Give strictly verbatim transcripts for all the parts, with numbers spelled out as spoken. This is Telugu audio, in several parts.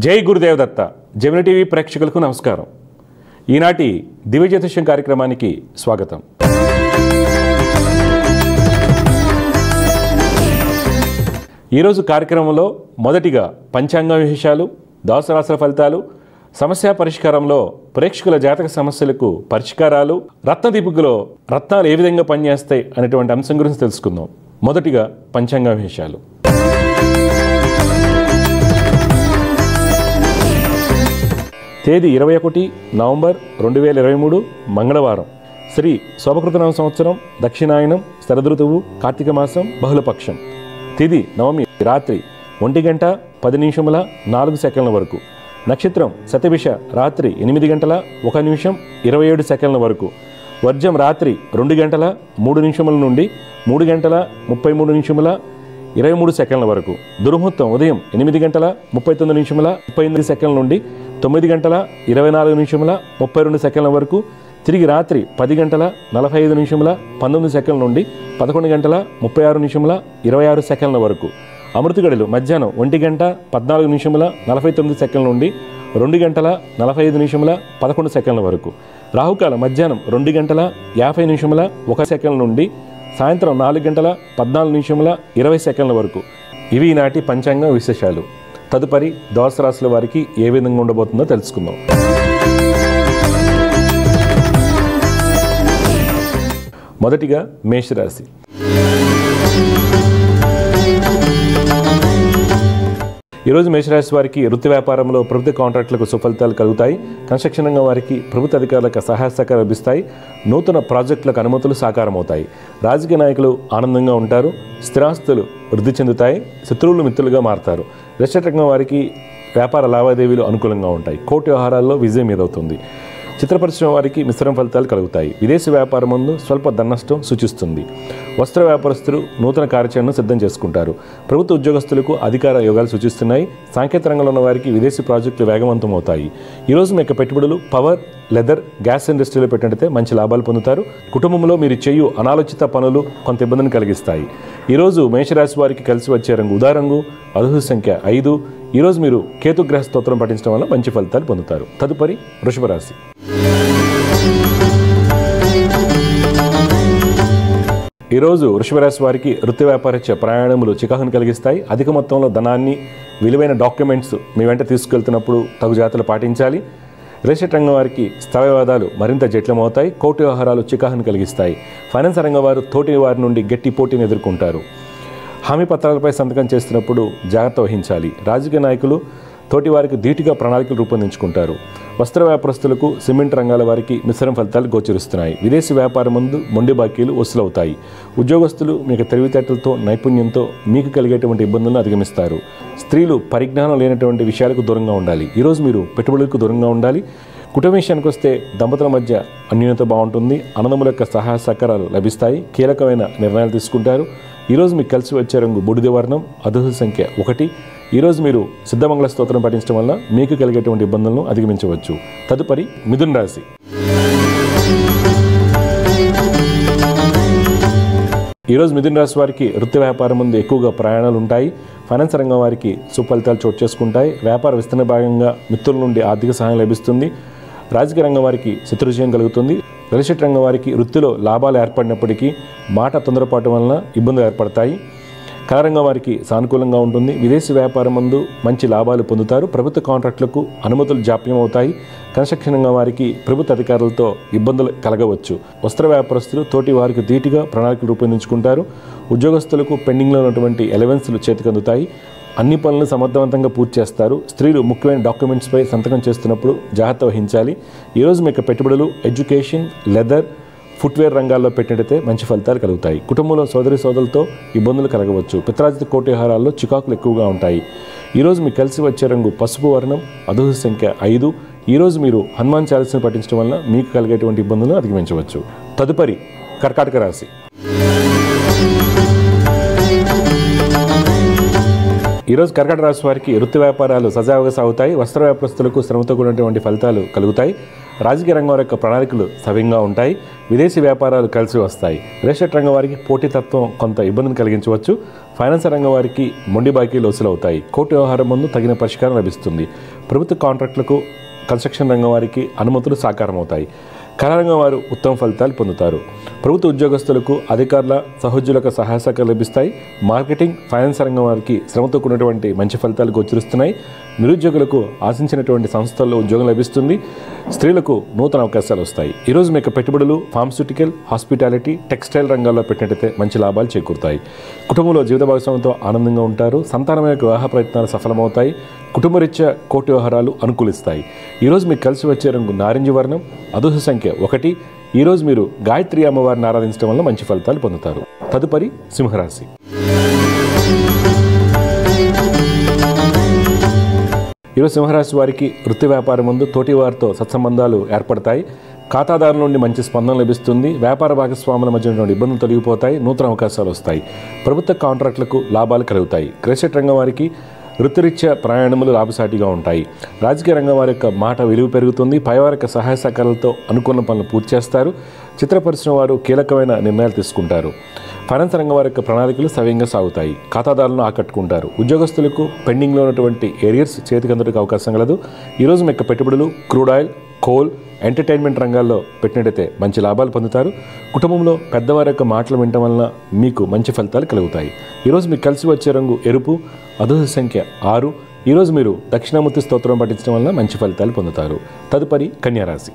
జై గురుదేవ్ దత్త. జెమిని టీవీ ప్రేక్షకులకు నమస్కారం. ఈనాటి దివ్య జ్యోతిష్యం కార్యక్రమానికి స్వాగతం. ఈరోజు కార్యక్రమంలో మొదటిగా పంచాంగ విశేషాలు, ద్వాదశ రాశుల ఫలితాలు, సమస్య పరిష్కారంలో ప్రేక్షకుల జాతక సమస్యలకు పరిష్కారాలు, రత్నదీపికలో రత్నాలు ఏ విధంగా పనిచేస్తాయి అనేటువంటి అంశం గురించి తెలుసుకుందాం. మొదటిగా పంచాంగ విశేషాలు. తేదీ ఇరవై ఒకటి నవంబర్ రెండు వేల ఇరవై మూడు మంగళవారం. శ్రీ శోభకృతనామ సంవత్సరం, దక్షిణాయనం, శరదృతువు, కార్తీక మాసం, బహుళపక్షం. తిథి నవమి రాత్రి ఒంటి గంట పది నిమిషముల నాలుగు సెకండ్ల వరకు. నక్షత్రం శతభిష రాత్రి ఎనిమిది గంటల ఒక నిమిషం ఇరవై ఏడు సెకండ్ల వరకు. వర్జం రాత్రి రెండు గంటల మూడు నిమిషముల నుండి మూడు గంటల ముప్పై మూడు నిమిషముల ఇరవై మూడు సెకండ్ల వరకు. దుర్ముహూర్తం ఉదయం ఎనిమిది గంటల ముప్పై తొమ్మిది నిమిషముల ముప్పై ఎనిమిది సెకండ్ల నుండి తొమ్మిది గంటల ఇరవై నాలుగు నిమిషముల ముప్పై రెండు సెకండ్ల వరకు. తిరిగి రాత్రి పది గంటల నలభై ఐదు నిమిషముల పంతొమ్మిది సెకండ్ల నుండి పదకొండు గంటల ముప్పై ఆరు నిమిషముల ఇరవై ఆరు సెకండ్ల వరకు. అమృత గడిలు మధ్యాహ్నం ఒంటి గంట పద్నాలుగు నిమిషముల నలభై తొమ్మిది సెకండ్ల నుండి రెండు గంటల నలభై ఐదు నిమిషముల పదకొండు సెకండ్ల వరకు. రాహుకాలం మధ్యాహ్నం రెండు గంటల యాభై నిమిషముల ఒక సెకండ్ల నుండి సాయంత్రం నాలుగు గంటల పద్నాలుగు నిమిషముల ఇరవై సెకండ్ల వరకు. ఇవి ఈనాటి పంచాంగ విశేషాలు. తదుపరి ద్వాదశ రాశుల వారికి ఏ విధంగా ఉండబోతుందో తెలుసుకుందాం. మొదటిగా మేషరాశి. ఈరోజు మేషరాశి వారికి వృత్తి వ్యాపారంలో ప్రభుత్వ కాంట్రాక్టులకు సుఫలితాలు కలుగుతాయి. కన్స్ట్రక్షన్ రంగం వారికి ప్రభుత్వ అధికారులకు సహాయ సహకారం లభిస్తాయి. నూతన ప్రాజెక్టులకు అనుమతులు సాకారమవుతాయి. రాజకీయ నాయకులు ఆనందంగా ఉంటారు. స్థిరాస్తులు వృద్ధి చెందుతాయి. శత్రువులు మిత్రులుగా మారతారు. రెస్టారెంట్ రంగం వారికి వ్యాపార లావాదేవీలు అనుకూలంగా ఉంటాయి. కోర్టు వ్యవహారాల్లో విజయం ఎదురవుతుంది. చిత్ర పరిశ్రమ వారికి మిశ్రమ ఫలితాలు కలుగుతాయి. విదేశీ వ్యాపారం ముందు స్వల్ప ధననష్టం సూచిస్తుంది. వస్త్ర వ్యాపారస్తులు నూతన కార్యాచరణను సిద్ధం చేసుకుంటారు. ప్రభుత్వ ఉద్యోగస్తులకు అధికార యోగాలు సూచిస్తున్నాయి. సాంకేతిక రంగంలో ఉన్న వారికి విదేశీ ప్రాజెక్టులు వేగవంతం అవుతాయి. ఈరోజు మీ యొక్క పెట్టుబడులు పవర్, లెదర్, గ్యాస్ ఇండస్ట్రీలో పెట్టినట్టయితే మంచి లాభాలు పొందుతారు. కుటుంబంలో మీరు చేయు అనాలోచిత పనులు కొంత ఇబ్బందిని కలిగిస్తాయి. ఈరోజు మేషరాశి వారికి కలిసి వచ్చే రంగు ఉదా రంగు, అదృష్ట సంఖ్య ఐదు. ఈరోజు మీరు కేతుగ్రహ స్తోత్రం పఠించడం వల్ల మంచి ఫలితాలు పొందుతారు. తదుపరి వృషభ రాశి. ఈరోజు వృషభ రాశి వారికి వృత్తి వ్యాపారత్య ప్రయాణములు చికాకును కలిగిస్తాయి. అధిక మొత్తంలో ధనాన్ని, విలువైన డాక్యుమెంట్స్ మీ వెంట తీసుకెళ్తున్నప్పుడు తగు జాగ్రత్తలు పాటించాలి. రియల్ ఎస్టేట్ రంగం వారికి స్థల వివాదాలు మరింత జటిలమవుతాయి. కోర్టు వ్యవహారాలు చికాకును కలిగిస్తాయి. ఫైనాన్స్ రంగం వారు తోటి వారి నుండి గట్టి పోటీని ఎదుర్కొంటారు. హామీ పత్రాలపై సంతకం చేస్తున్నప్పుడు జాగ్రత్త వహించాలి. రాజకీయ నాయకులు తోటి వారికి ధీటుగా ప్రణాళికలు రూపొందించుకుంటారు. వస్త్ర వ్యాపారస్తులకు, సిమెంట్ రంగాల వారికి మిశ్రమ ఫలితాలు గోచరిస్తున్నాయి. విదేశీ వ్యాపారం ముందు మొండి బాకీలు వసూలవుతాయి. ఉద్యోగస్తులు మీకు తెలివితేటలతో, నైపుణ్యంతో మీకు కలిగేటువంటి ఇబ్బందులను అధిగమిస్తారు. స్త్రీలు పరిజ్ఞానం లేనటువంటి విషయాలకు దూరంగా ఉండాలి. ఈరోజు మీరు పెట్టుబడులకు దూరంగా ఉండాలి. కుటుంబ విషయానికి వస్తే దంపతుల మధ్య అన్యోన్యత బాగుంటుంది. అన్నదమ్ముల యొక్క సహాయ సహకారాలు లభిస్తాయి. కీలకమైన నిర్ణయాలు తీసుకుంటారు. ఈరోజు మీకు కలిసి వచ్చే రంగు బూడిద వర్ణం, అదృష్ట సంఖ్య ఒకటి. ఈరోజు మీరు సిద్ధమంగళ స్తోత్రం పఠించడం వల్ల మీకు కలిగేటువంటి ఇబ్బందులను అధిగమించవచ్చు. తదుపరి మిథున రాశి. ఈరోజు మిథున రాశి వారికి వృత్తి వ్యాపారం ముందు ఎక్కువగా ప్రయాణాలు ఉంటాయి. ఫైనాన్స్ రంగం వారికి సుఫలితాలు చోటు చేసుకుంటాయి. వ్యాపార విస్తరణ భాగంగా మిత్రుల నుండి ఆర్థిక సహాయం లభిస్తుంది. రాజకీయ రంగం వారికి శత్రుజయం కలుగుతుంది. రియల్ ఎస్టేట్ రంగం వారికి వృత్తిలో లాభాలు ఏర్పడినప్పటికీ మాట తొందరపాటు వలన ఇబ్బందులు ఏర్పడతాయి. కళారంగం వారికి సానుకూలంగా ఉంటుంది. విదేశీ వ్యాపారం ముందు మంచి లాభాలు పొందుతారు. ప్రభుత్వ కాంట్రాక్టులకు అనుమతులు జాప్యం అవుతాయి. కన్స్ట్రక్షన్ రంగం వారికి ప్రభుత్వ అధికారులతో ఇబ్బందులు కలగవచ్చు. వస్త్ర వ్యాపారస్తులు తోటి వారికి ధీటుగా ప్రణాళికలు రూపొందించుకుంటారు. ఉద్యోగస్తులకు పెండింగ్లో ఉన్నటువంటి ఎలవెన్స్లు చేతికందుతాయి. అన్ని పనులను సమర్థవంతంగా పూర్తి చేస్తారు. స్త్రీలు ముఖ్యమైన డాక్యుమెంట్స్పై సంతకం చేస్తున్నప్పుడు జాగ్రత్త వహించాలి. ఈరోజు మీకు పెట్టుబడులు ఎడ్యుకేషన్, లెదర్, ఫుట్వేర్ రంగాల్లో పెట్టినట్టయితే మంచి ఫలితాలు కలుగుతాయి. కుటుంబంలో సోదరి సోదరులతో ఇబ్బందులు కలగవచ్చు. పిత్రాజిత కోర్టు వ్యవహారాల్లో చికాకులు ఎక్కువగా ఉంటాయి. ఈరోజు మీకు కలిసి వచ్చే రంగు పసుపు వర్ణం, అదృష్ట సంఖ్య ఐదు. ఈరోజు మీరు హనుమాన్ చాలీసాను పఠించడం వల్ల మీకు కలిగేటువంటి ఇబ్బందులను అధిగమించవచ్చు. తదుపరి కర్కాటక రాశి. ఈరోజు కర్కాటక రాశి వారికి వృత్తి వ్యాపారాలు సజావుగా సాగుతాయి. వస్త్ర వ్యాపారస్తులకు శ్రమతో కూడినటువంటి ఫలితాలు కలుగుతాయి. రాజకీయ రంగం యొక్క ప్రణాళికలు సవ్యంగా ఉంటాయి. విదేశీ వ్యాపారాలు కలిసి వస్తాయి. రియల్ ఎస్టేట్ రంగం వారికి పోటీతత్వం కొంత ఇబ్బందిని కలిగించవచ్చు. ఫైనాన్స్ రంగం వారికి మొండి బాకీలు వసూలవుతాయి. కోర్టు వ్యవహారం ముందు తగిన పరిష్కారం లభిస్తుంది. ప్రభుత్వ కాంట్రాక్టులకు కన్స్ట్రక్షన్ రంగం వారికి అనుమతులు సాకారమవుతాయి. కళారంగం వారు ఉత్తమ ఫలితాలు పొందుతారు. ప్రభుత్వ ఉద్యోగస్తులకు అధికారుల సహోద్యోగులకు సహాయ సహకారాలు లభిస్తాయి. మార్కెటింగ్, ఫైనాన్స్ రంగం వారికి శ్రమతో కూడినటువంటి మంచి ఫలితాలు గోచరిస్తున్నాయి. నిరుద్యోగులకు ఆశించినటువంటి సంస్థల్లో ఉద్యోగం లభిస్తుంది. స్త్రీలకు నూతన అవకాశాలు వస్తాయి. ఈరోజు మీకు పెట్టుబడులు ఫార్మస్యూటికల్, హాస్పిటాలిటీ, టెక్స్టైల్ రంగాల్లో పెట్టినట్టయితే మంచి లాభాలు చేకూరుతాయి. కుటుంబంలో జీవిత భాగస్వామితో ఆనందంగా ఉంటారు. సంతానం యొక్క వివాహ ప్రయత్నాలు సఫలమవుతాయి. కుటుంబరీత్యా కోర్టు వ్యవహారాలు అనుకూలిస్తాయి. ఈరోజు మీకు కలిసి వచ్చే రంగు నారింజ వర్ణం, అదృష్ట సంఖ్య ఒకటి. ఈరోజు మీరు గాయత్రి అమ్మవారిని ఆరాధించడం వల్ల మంచి ఫలితాలు పొందుతారు. తదుపరి సింహరాశి. ఈరోజు సింహరాశి వారికి వృత్తి వ్యాపారం ముందు తోటి వారితో సత్సంబంధాలు ఏర్పడతాయి. ఖాతాదారుల నుండి మంచి స్పందన లభిస్తుంది. వ్యాపార భాగస్వాముల మధ్య ఉన్నటువంటి ఇబ్బందులు తొలగిపోతాయి. నూతన అవకాశాలు వస్తాయి. ప్రభుత్వ కాంట్రాక్టులకు లాభాలు కలుగుతాయి. క్రెడిట్ రంగం వారికి వృత్తిరీత్యా ప్రయాణములు లాభసాటిగా ఉంటాయి. రాజకీయ రంగం వారి యొక్క మాట విలువ పెరుగుతుంది. పైవారి యొక్క సహాయ సహకారాలతో అనుకున్న పనులు పూర్తి చేస్తారు. చిత్ర పరిశ్రమ వారు కీలకమైన నిర్ణయాలు తీసుకుంటారు. ఫైనాన్స్ రంగం వారి యొక్క ప్రణాళికలు సవ్యంగా సాగుతాయి. ఖాతాదారులను ఆకట్టుకుంటారు. ఉద్యోగస్తులకు పెండింగ్లో ఉన్నటువంటి ఏరియర్స్ చేతికి అందడానికి అవకాశం కలదు. ఈరోజు మీ యొక్క పెట్టుబడులు క్రూడ్ ఆయిల్, కోల్, ఎంటర్టైన్మెంట్ రంగాల్లో పెట్టినట్టయితే మంచి లాభాలు పొందుతారు. కుటుంబంలో పెద్దవారి యొక్క మాటలు వినటం వలన మీకు మంచి ఫలితాలు కలుగుతాయి. ఈరోజు మీకు కలిసి వచ్చే రంగు ఎరుపు, అదృష్ట సంఖ్య ఆరు. ఈరోజు మీరు దక్షిణామూర్తి స్తోత్రం పఠించడం వలన మంచి ఫలితాలు పొందుతారు. తదుపరి కన్యారాశి.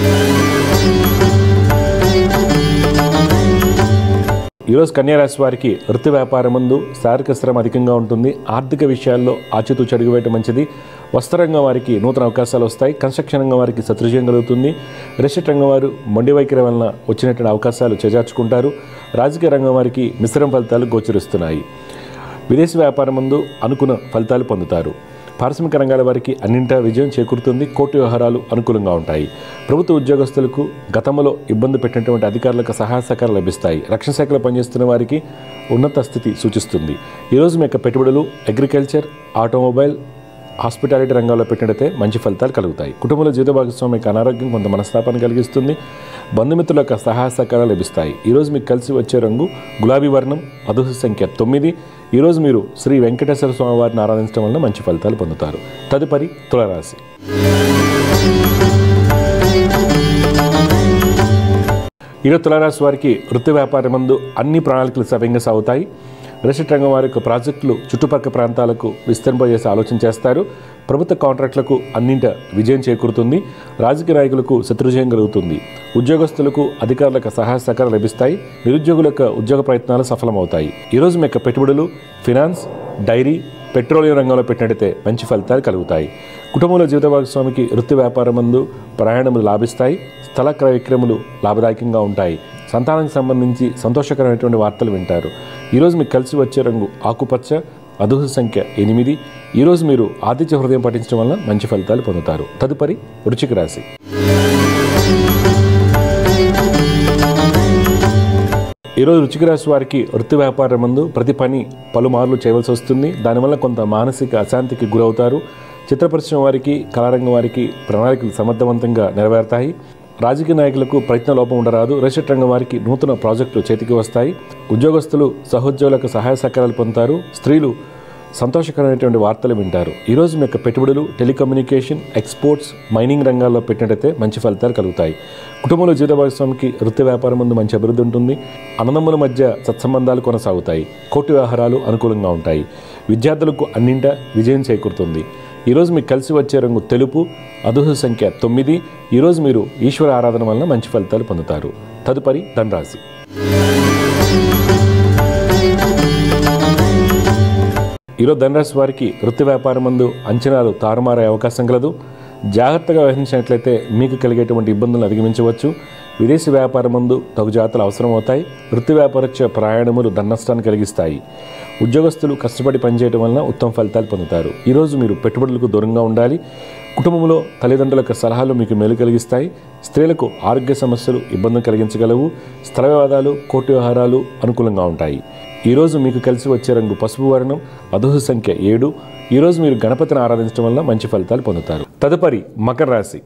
ఈరోజు కన్యారాశి వారికి వృత్తి వ్యాపారం ముందు శారీరక శ్రమ అధికంగా ఉంటుంది. ఆర్థిక విషయాల్లో ఆచితూచి అడుగు వేయటం మంచిది. వస్త్రరంగం వారికి నూతన అవకాశాలు వస్తాయి. కన్స్ట్రక్షన్ రంగం వారికి శత్రుజయం కలుగుతుంది. రిజిస్ట్రేట్ రంగం వారు మొండి వైఖరి వలన వచ్చినటువంటి అవకాశాలు చేజార్చుకుంటారు. రాజకీయ రంగం వారికి మిశ్రమ ఫలితాలు గోచరిస్తున్నాయి. విదేశీ వ్యాపారం ముందు అనుకున్న ఫలితాలు పొందుతారు. పారిశ్రామిక రంగాల వారికి అన్నింటా విజయం చేకూరుతుంది. కోర్టు వ్యవహారాలు అనుకూలంగా ఉంటాయి. ప్రభుత్వ ఉద్యోగస్తులకు గతంలో ఇబ్బంది పెట్టినటువంటి అధికారులకు సహాయ సహకారాలు లభిస్తాయి. రక్షణ శాఖలో పనిచేస్తున్న వారికి ఉన్నత స్థితి సూచిస్తుంది. ఈరోజు మీ యొక్క పెట్టుబడులు అగ్రికల్చర్, ఆటోమొబైల్, హాస్పిటాలిటీ రంగాల్లో పెట్టినట్టయితే మంచి ఫలితాలు కలుగుతాయి. కుటుంబంలో జీవిత భాగస్వామికి అనారోగ్యం కొంత మనస్తాపాన్ని కలిగిస్తుంది. బంధుమిత్రుల యొక్క సహాయ సహకారాలు లభిస్తాయి. ఈరోజు మీకు కలిసి వచ్చే రంగు గులాబీ వర్ణం, అదృష్ట సంఖ్య తొమ్మిది. ఈరోజు మీరు శ్రీ వెంకటేశ్వర స్వామి వారిని ఆరాధించడం వల్ల మంచి ఫలితాలు పొందుతారు. తదుపరి తులారాశి. ఈరోజు తులారాశి వారికి వృత్తి వ్యాపారం ముందు అన్ని ప్రణాళికలు సవ్యంగా సాగుతాయి. రిజిస్ట్రేట్ రంగం వారి యొక్క ప్రాజెక్టులు చుట్టుపక్కల ప్రాంతాలకు విస్తరింపజేసి ఆలోచన చేస్తారు. ప్రభుత్వ కాంట్రాక్టులకు అన్నింట విజయం చేకూరుతుంది. రాజకీయ నాయకులకు శత్రుజయం కలుగుతుంది. ఉద్యోగస్తులకు అధికారులకు సహాయ సహకారాలు లభిస్తాయి. నిరుద్యోగుల యొక్క ఉద్యోగ ప్రయత్నాలు సఫలమవుతాయి. ఈరోజు మీ యొక్క పెట్టుబడులు ఫినాన్స్, డైరీ, పెట్రోలియం రంగంలో పెట్టినట్టయితే మంచి ఫలితాలు కలుగుతాయి. కుటుంబంలో జీవిత భాగస్వామికి వృత్తి వ్యాపారం ముందు ప్రయాణములు లాభిస్తాయి. స్థల క్రయ విక్రయములు లాభదాయకంగా ఉంటాయి. సంతానానికి సంబంధించి సంతోషకరమైనటువంటి వార్తలు వింటారు. ఈరోజు మీకు కలిసి వచ్చే రంగు ఆకుపచ్చ, అదృష్ట సంఖ్య ఎనిమిది. ఈరోజు మీరు ఆదిత్య హృదయం పఠించడం వల్ల మంచి ఫలితాలు పొందుతారు. తదుపరి వృశ్చిక రాశి. ఈరోజు వృశ్చిక రాశి వారికి వృత్తి వ్యాపారం ముందు ప్రతి పని పలుమార్లు చేయవలసి వస్తుంది. దానివల్ల కొంత మానసిక అశాంతికి గురవుతారు. చిత్ర పరిశ్రమ వారికి, కళారంగం వారికి ప్రణాళికలు సమర్థవంతంగా నెరవేరుతాయి. రాజకీయ నాయకులకు ప్రయత్న లోపం ఉండరాదు. రిజిస్ట్రేట్ రంగం వారికి నూతన ప్రాజెక్టులు చేతికి వస్తాయి. ఉద్యోగస్తులు సహోద్యోగులకు సహాయ సహకారాలు పొందుతారు. స్త్రీలు సంతోషకరమైనటువంటి వార్తలు వింటారు. ఈరోజు మీ యొక్క పెట్టుబడులు టెలికమ్యూనికేషన్, ఎక్స్పోర్ట్స్, మైనింగ్ రంగాల్లో పెట్టినట్టయితే మంచి ఫలితాలు కలుగుతాయి. కుటుంబంలో జీవిత భాగస్వామికి వృత్తి వ్యాపారం ముందు మంచి అభివృద్ధి ఉంటుంది. అన్నదమ్ముల మధ్య సత్సంబంధాలు కొనసాగుతాయి. కోర్టు వ్యవహారాలు అనుకూలంగా ఉంటాయి. విద్యార్థులకు అన్నింట విజయం చేకూరుతుంది. ఈరోజు మీకు కలిసి వచ్చే రంగు తెలుపు, అదృష్ట సంఖ్య తొమ్మిది. ఈరోజు మీరు ఈశ్వర ఆరాధన వలన మంచి ఫలితాలు పొందుతారు. తదుపరి ధనురాశి. ఈరోజు ధనురాశి వారికి వృత్తి వ్యాపారం ముందు అంచనాలు తారుమారే అవకాశం కలదు. జాగ్రత్తగా వ్యవహరించినట్లయితే మీకు కలిగేటువంటి ఇబ్బందులను అధిగమించవచ్చు. విదేశీ వ్యాపారం ముందు తగు జాగ్రత్తలు అవసరం అవుతాయి. వృత్తి వ్యాపారచ్చ ప్రయాణములు ధననష్టాన్ని కలిగిస్తాయి. ఉద్యోగస్తులు కష్టపడి పనిచేయడం వలన ఉత్తమ ఫలితాలు పొందుతారు. ఈరోజు మీరు పెట్టుబడులకు దూరంగా ఉండాలి. కుటుంబంలో తల్లిదండ్రుల యొక్క సలహాలు మీకు మేలు కలిగిస్తాయి. స్త్రీలకు ఆరోగ్య సమస్యలు ఇబ్బందులు కలిగించగలవు. స్థల వివాదాలు, కోర్టు వ్యవహారాలు అనుకూలంగా ఉంటాయి. ఈరోజు మీకు కలిసి వచ్చే రంగు పసుపు వర్ణం, అదృష్ట సంఖ్య ఏడు. ఈరోజు మీరు గణపతిని ఆరాధించడం వల్ల మంచి ఫలితాలు పొందుతారు. తదుపరి మకర రాశి.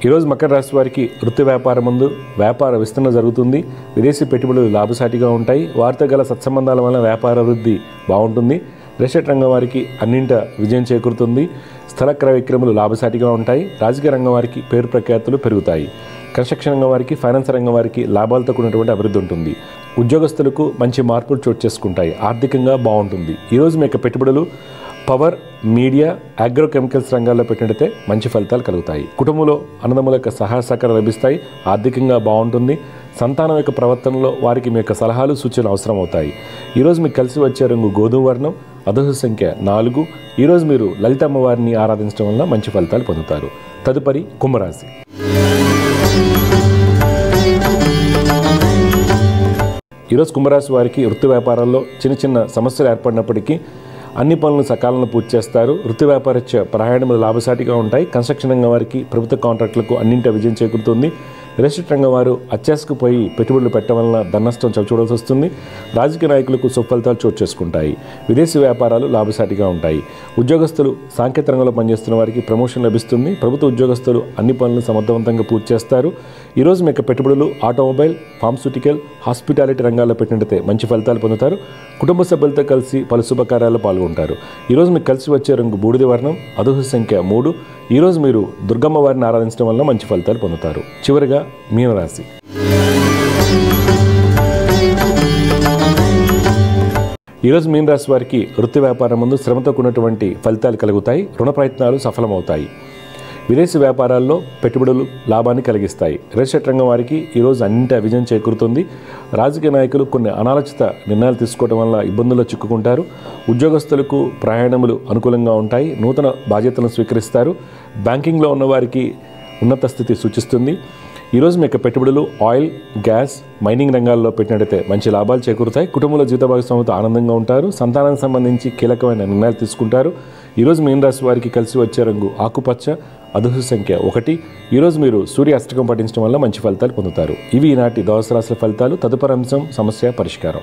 ఈరోజు మకర రాశి వారికి వృత్తి వ్యాపారం ముందు వ్యాపార విస్తరణ జరుగుతుంది. విదేశీ పెట్టుబడులు లాభసాటిగా ఉంటాయి. వారితో గల సత్సంబంధాల వలన వ్యాపార వృద్ధి బాగుంటుంది. రియల్ రంగం వారికి అన్నింట విజయం చేకూరుతుంది. స్థల క్రయ విక్రయములు లాభసాటిగా ఉంటాయి. రాజకీయ రంగం వారికి పేరు ప్రఖ్యాతులు పెరుగుతాయి. కన్స్ట్రక్షన్ రంగం వారికి, ఫైనాన్స్ రంగం వారికి లాభాలతో కూడినటువంటి అభివృద్ధి ఉంటుంది. ఉద్యోగస్తులకు మంచి మార్పులు చోటు చేసుకుంటాయి. ఆర్థికంగా బాగుంటుంది. ఈరోజు మీ యొక్క పెట్టుబడులు పవర్, మీడియా, అగ్రోకెమికల్స్ రంగాల్లో పెట్టినట్టయితే మంచి ఫలితాలు కలుగుతాయి. కుటుంబంలో అన్నదమ్ముల యొక్క సహాయ సహకారాలు లభిస్తాయి. ఆర్థికంగా బాగుంటుంది. సంతానం యొక్క ప్రవర్తనలో వారికి మీ యొక్క సలహాలు, సూచనలు అవసరం అవుతాయి. ఈరోజు మీకు కలిసి వచ్చే రంగు గోధుమ వర్ణం. అదృష్ట సంఖ్య నాలుగు. ఈరోజు మీరు లలిత అమ్మవారిని ఆరాధించడం వల్ల మంచి ఫలితాలు పొందుతారు. తదుపరి కుంభరాశి. ఈరోజు కుంభరాశి వారికి వృత్తి వ్యాపారాల్లో చిన్న చిన్న సమస్యలు ఏర్పడినప్పటికీ అన్ని పనులను సకాలంలో పూర్తి చేస్తారు. వృత్తి వ్యాపారత్య ప్రయాణములు లాభసాటిగా ఉంటాయి. కన్స్ట్రక్షన్ రంగం వారికి ప్రభుత్వ కాంట్రాక్టులకు అన్నింటి విజయం చేకూరుతుంది. రియల్ ఎస్టేట్ రంగం వారు అత్యాశకు పోయి పెట్టుబడులు పెట్టడం వలన ధననష్టం చవిచూడాల్సి వస్తుంది. రాజకీయ నాయకులకు సుఫలితాలు చోటు చేసుకుంటాయి. విదేశీ వ్యాపారాలు లాభసాటిగా ఉంటాయి. ఉద్యోగస్తులు సాంకేతిక రంగంలో పనిచేస్తున్న వారికి ప్రమోషన్ లభిస్తుంది. ప్రభుత్వ ఉద్యోగస్తులు అన్ని పనులను సమర్థవంతంగా పూర్తి చేస్తారు. ఈరోజు మీ యొక్క పెట్టుబడులు ఆటోమొబైల్, ఫార్మస్యూటికల్, హాస్పిటాలిటీ రంగాల్లో పెట్టినట్టయితే మంచి ఫలితాలు పొందుతారు. కుటుంబ సభ్యులతో కలిసి పలు శుభకార్యాల్లో పాల్గొంటారు. ఈరోజు మీకు కలిసి వచ్చే రంగు బూడిద వర్ణం. అదృష్ట సంఖ్య మూడు. ఈరోజు మీరు దుర్గమ్మ వారిని ఆరాధించడం వల్ల మంచి ఫలితాలు పొందుతారు. చివరిగా మీనరాశి. ఈరోజు మీనరాశి వారికి వృత్తి వ్యాపారం ముందు శ్రమతో కూడినటువంటి ఫలితాలు కలుగుతాయి. రుణ ప్రయత్నాలు సఫలమవుతాయి. విదేశీ వ్యాపారాల్లో పెట్టుబడులు లాభాన్ని కలిగిస్తాయి. రియల్ ఎస్టేట్ రంగం వారికి ఈరోజు అన్నింటి విజయం చేకూరుతుంది. రాజకీయ నాయకులు కొన్ని అనాలోచిత నిర్ణయాలు తీసుకోవడం వల్ల ఇబ్బందుల్లో చిక్కుకుంటారు. ఉద్యోగస్తులకు ప్రయాణములు అనుకూలంగా ఉంటాయి. నూతన బాధ్యతలను స్వీకరిస్తారు. బ్యాంకింగ్లో ఉన్నవారికి ఉన్నత స్థితి సూచిస్తుంది. ఈరోజు మీ యొక్క పెట్టుబడులు ఆయిల్, గ్యాస్, మైనింగ్ రంగాల్లో పెట్టినట్టయితే మంచి లాభాలు చేకూరుతాయి. కుటుంబంలో జీవిత భాగస్వామితో ఆనందంగా ఉంటారు. సంతానానికి సంబంధించి కీలకమైన నిర్ణయాలు తీసుకుంటారు. ఈరోజు మీన రాశి వారికి కలిసి వచ్చే రంగు ఆకుపచ్చ. అదృష్ట సంఖ్య ఒకటి. ఈరోజు మీరు సూర్య అష్టకం పఠించడం వల్ల మంచి ఫలితాలు పొందుతారు. ఇవి ఈనాటి ద్వాదశ రాశుల ఫలితాలు. తదుపరి అంశం సమస్య పరిష్కారం.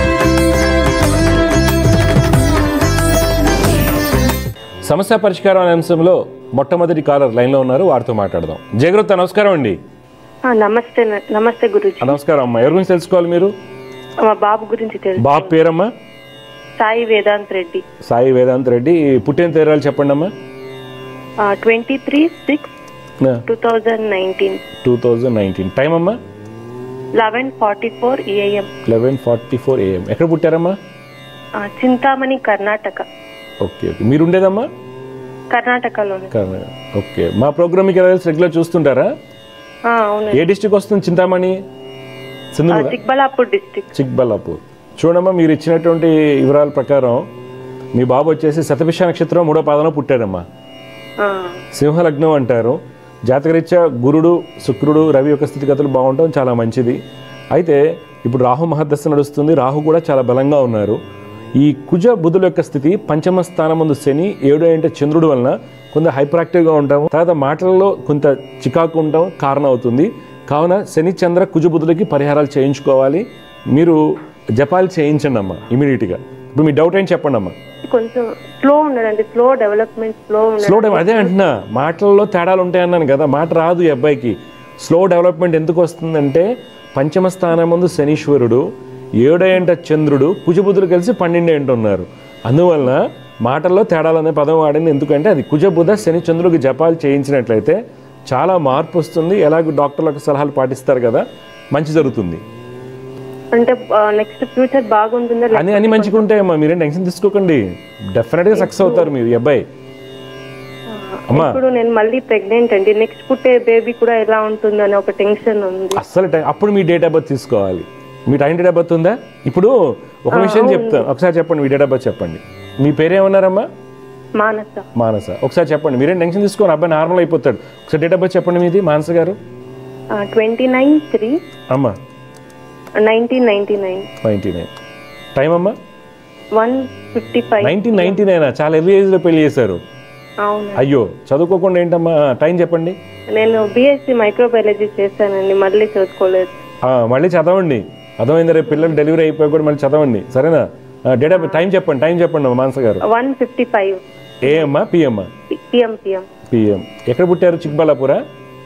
సమస్య పరిష్కారం అనే అంశంలో మొట్టమొదటి కాలర్ లైన్లో ఉన్నారు. వారితో మాట్లాడదాం. జయగురుత నమస్కారం అండి. నమస్తే నమస్తే గురుజీ. నమస్కారం అమ్మా. ఎవరి గురించి తెలుసుకోవాలి మీరు? మా బాబు గురించి తెలుసు. బాబు పేరమ్మా? సాయి వేదాంత్ రెడ్డి. సాయి వేదాంత్ రెడ్డి. పుట్టిన తేదీలు చెప్పండి అమ్మా. Twenty three six two thousand nineteen. Two thousand nineteen. Time అమ్మా? Eleven forty four AM. Eleven forty four AM. ఎక్కడ పుట్టారమ్మా? చింతామణి, కర్ణాటక. Okay okay. మీరు ఉండేదమ్మా? కర్ణాటకలోనే. కర్ణాటక. ఓకే. మా ప్రోగ్రామ్ రెగ్యులర్ చూస్తుంటారా? అవును. ఏ డిస్ట్రిక్ట్ వస్తుంది చింతామణి? చిక్బల్లాపూర్ డిస్ట్రిక్ట్. చిక్బల్లాపూర్. చూడమ్మా, మీరు ఇచ్చినటువంటి వివరాల ప్రకారం మీ బాబు వచ్చేసి శతభిష నక్షత్రం మూడో పాదంలో పుట్టాడమ్మా. సింహలగ్నం అంటారు. జాతకరీత్యా గురుడు, శుక్రుడు, రవి యొక్క స్థితిగతులు బాగుండటం చాలా మంచిది. అయితే ఇప్పుడు రాహు మహర్దశ నడుస్తుంది. రాహు కూడా చాలా బలంగా ఉన్నారు. ఈ కుజ బుధుల యొక్క స్థితి పంచమ స్థానం ముందు శని, ఏడు అంటే చంద్రుడు వలన కొంత హైపర్ యాక్టివ్గా ఉంటాము. తర్వాత మాటలలో కొంత చికాకు ఉండటం కారణం అవుతుంది. కావున శని, చంద్ర, కుజ బుధులకి పరిహారాలు చేయించుకోవాలి. మీరు జపాలు చేయించండి అమ్మా ఇమీడియట్గా. ఇప్పుడు మీ డౌట్ ఏంటి చెప్పండి అమ్మా. కొంచెం స్లో ఉన్నాడండి. Slow development. స్లో స్లో అదే అంటున్నా, మాటల్లో తేడాలు ఉంటాయన్నాను కదా. మాట రాదు ఈ అబ్బాయికి. స్లో డెవలప్మెంట్ ఎందుకు వస్తుందంటే పంచమ స్థానం ముందు శనీశ్వరుడు, ఏడేంట చంద్రుడు, కుజబుధులు కలిసి పన్నెండేంట ఉన్నారు. అందువలన మాటల్లో తేడాలు అనే పదం వాడింది. ఎందుకంటే అది కుజబుధ శని చంద్రుడికి జపాలు చేయించినట్లయితే చాలా మార్పు వస్తుంది. ఎలాగో డాక్టర్లకు సలహాలు పాటిస్తారు కదా, మంచి జరుగుతుంది. అంటే నెక్స్ట్ ఫ్యూచర్ బాగుంటుందా అని అని మంచిగా ఉంటాయమ్మా. మీరేం టెన్షన్ తీసుకోకండి. డెఫినెట్ గా సక్సెస్ అవుతారు మీరు. ఈ అబ్బాయి అమ్మా, ఇప్పుడు నేను మళ్ళీ ప్రెగ్నెంట్ అండి. నెక్స్ట్ పుట్టే బేబీ కూడా ఎలా ఉంటుంది అని ఒక టెన్షన్ ఉంది. అస్సలు అప్పుడు మీ డేట్ ఆఫ్ బర్త్ తీసుకోవాలి. మీ టైం డేట్ ఆఫ్ బర్త్ ఉందా? ఇప్పుడు ఒక విషయం చెప్తాను, ఒకసారి చెప్పండి. మీ డేట్ ఆఫ్ బర్త్ చెప్పండి. మీ పేరేమన్నారమ్మా? మానస. మానస. ఒకసారి చెప్పండి. మీరేం టెన్షన్ తీసుకోండి, అబ్బాయి నార్మల్ అయిపోతాడు. ఒకసారి డేట్ ఆఫ్ బర్త్ చెప్పండి మీది Manasa garu. Twenty nine three అమ్మా nineteen ninety nine. Ninety nine. Time అమ్మా? One fifty five. Nineteen ninety నైనా? చాలా ఎర్లీ ఏజ్ లో పెళ్లి చేశారు. అయ్యో, చదువుకోకుండా ఏంటమ్మా? టైం చెప్పండి. నేను బిఎస్సి మైక్రోబయాలజీ చేశానండి, మళ్ళీ చదువుకోలేదు. మళ్ళీ చదవండి. అర్థమైంది. రేపు పిల్లలు డెలివరీ అయిపోయి కూడా మళ్ళీ చదవండి, సరేనా? డేట్ ఆఫ్ టైం చెప్పండి. టైం చెప్పండి Manasa garu. One fifty five. ఏఎమ్మా పిఎమ్మా? పిఎం. పిఎం. పిఎం. ఎక్కడ పుట్టారు? చిక్బల్లాపూరా?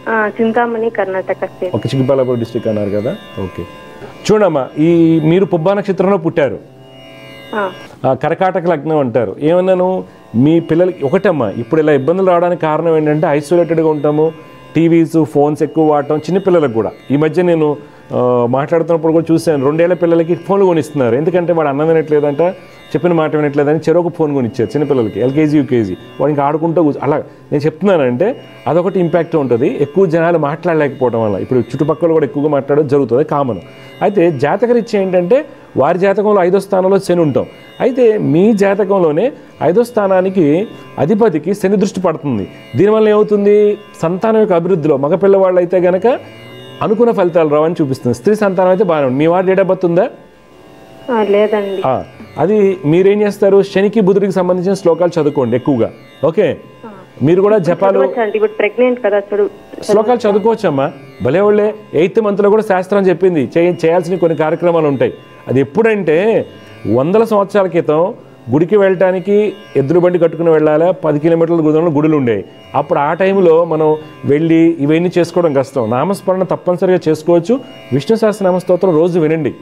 ఆ, చింతామణి కర్ణాటక స్టేట్. ఒక చిక్కబళ్ళాపురం డిస్ట్రిక్ట్ అన్నారు కదా, ఓకే. చూడమ్మా, ఈ మీరు పుబ్బా నక్షత్రంలో పుట్టారు, ఆ, ఆ, కర్కాటక లగ్నం అంటారు. ఏమన్నాను, మీ పిల్లలకి ఒకటమ్మా, ఇప్పుడు ఇలా ఇబ్బందులు రావడానికి కారణం ఏంటంటే ఐసోలేటెడ్గా ఉంటాము, టీవీస్ ఫోన్స్ ఎక్కువ వాడటం. చిన్నపిల్లలకు కూడా ఈ మధ్య నేను ఆ, మాట్లాడుతున్నప్పుడు కూడా చూశాను, రెండేళ్ల పిల్లలకి ఫోన్లు కొనిస్తున్నారు. ఎందుకంటే వాడు అన్నం వినట్లేదంట, చెప్పిన మాట వినట్లేదని చెరొక ఫోన్ కొనిచ్చారు చిన్నపిల్లలకి, ఎల్కేజీ యూకేజీ. వాడు ఇంకా ఆడుకుంటూ కూర్చో అలా. నేను చెప్తున్నానంటే అదొకటి ఇంపాక్ట్ ఉంటుంది, ఎక్కువ జనాలు మాట్లాడలేకపోవడం వల్ల. ఇప్పుడు చుట్టుపక్కల కూడా ఎక్కువగా మాట్లాడడం జరుగుతుంది, కామన్. అయితే జాతకరీత్యా ఏంటంటే వారి జాతకంలో ఐదో స్థానంలో శని ఉంటాం. అయితే మీ జాతకంలోనే ఐదో స్థానానికి అధిపతికి శని దృష్టి పడుతుంది. దీనివల్ల ఏమవుతుంది, సంతానం యొక్క అభివృద్ధిలో మగపిల్లవాళ్ళు అయితే కనుక అనుకున్న ఫలితాలు రావని చూపిస్తుంది. స్త్రీ సంతానం అయితే బాగానే ఉంది. మీ వాడి డేట్ ఆఫ్ బర్త్ ఉందా? ఆ, లేదండి. ఆ, అది మీరేం చేస్తారు, శనికి బుధుడికి సంబంధించిన శ్లోకాలు చదువుకోండి ఎక్కువగా, ఓకే. మీరు కూడా జపాలు చదవచ్చండి, ఇప్పుడు ప్రెగ్నెంట్ కదా, చదువు శ్లోకాలు చదువుకోవచ్చమ్మా. భలే వాళ్ళే ఎయిత్ మంత్లో కూడా శాస్త్రం చెప్పింది చేయ చేయాల్సిన కొన్ని కార్యక్రమాలు ఉంటాయి. అది ఎప్పుడంటే వందల సంవత్సరాల క్రితం గుడికి వెళ్ళటానికి ఎద్దుల బండి కట్టుకుని వెళ్ళాలా, పది కిలోమీటర్ల దూరంలో గుడులు ఉండేవి. అప్పుడు ఆ టైంలో మనం వెళ్ళి ఇవన్నీ చేసుకోవడం కష్టం. నామస్మరణ తప్పనిసరిగా చేసుకోవచ్చు. విష్ణు సహస్రనామ స్తోత్రం రోజు వినండి.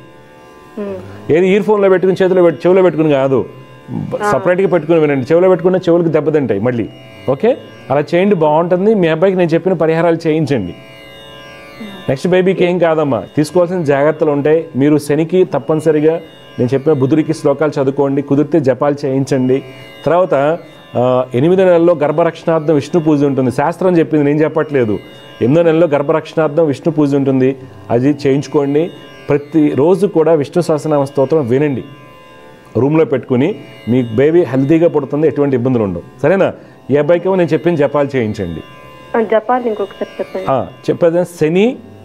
ఏది ఇయర్ ఫోన్లో పెట్టుకుని చేతిలో పెట్టి చెవిలో పెట్టుకుని కాదు, సపరేట్గా పెట్టుకుని వినండి. చెవిలో పెట్టుకున్న చెవులకు దెబ్బతింటాయి మళ్ళీ, ఓకే. అలా చేయండి, బాగుంటుంది. మీ అబ్బాయికి నేను చెప్పిన పరిహారాలు చేయించండి. నెక్స్ట్ బేబీకి ఏం కాదమ్మా, తీసుకోవాల్సిన జాగ్రత్తలు ఉంటాయి. మీరు శనికి తప్పనిసరిగా నేను చెప్పిన బుధుడికి శ్లోకాలు చదువుకోండి, కుదిరితే జపాలు చేయించండి. తర్వాత ఎనిమిదో నెలలో గర్భరక్షణార్థం విష్ణు పూజ ఉంటుంది. శాస్త్రం చెప్పింది, నేను చెప్పట్లేదు. ఎనిమిదో నెలలో గర్భరక్షణార్థం విష్ణు పూజ ఉంటుంది, అది చేయించుకోండి. ప్రతిరోజు కూడా విష్ణు సహస్రనామ స్తోత్రం వినండి రూమ్లో పెట్టుకుని. మీ బేబీ హెల్తీగా పుడుతుంది, ఎటువంటి ఇబ్బందులు ఉండవు, సరేనా? ఈ అబ్బాయికేమో నేను చెప్పిన జపాలు చేయించండి. జపాలు ఇంకొకసారి చెప్పండి. చెప్పేది శని,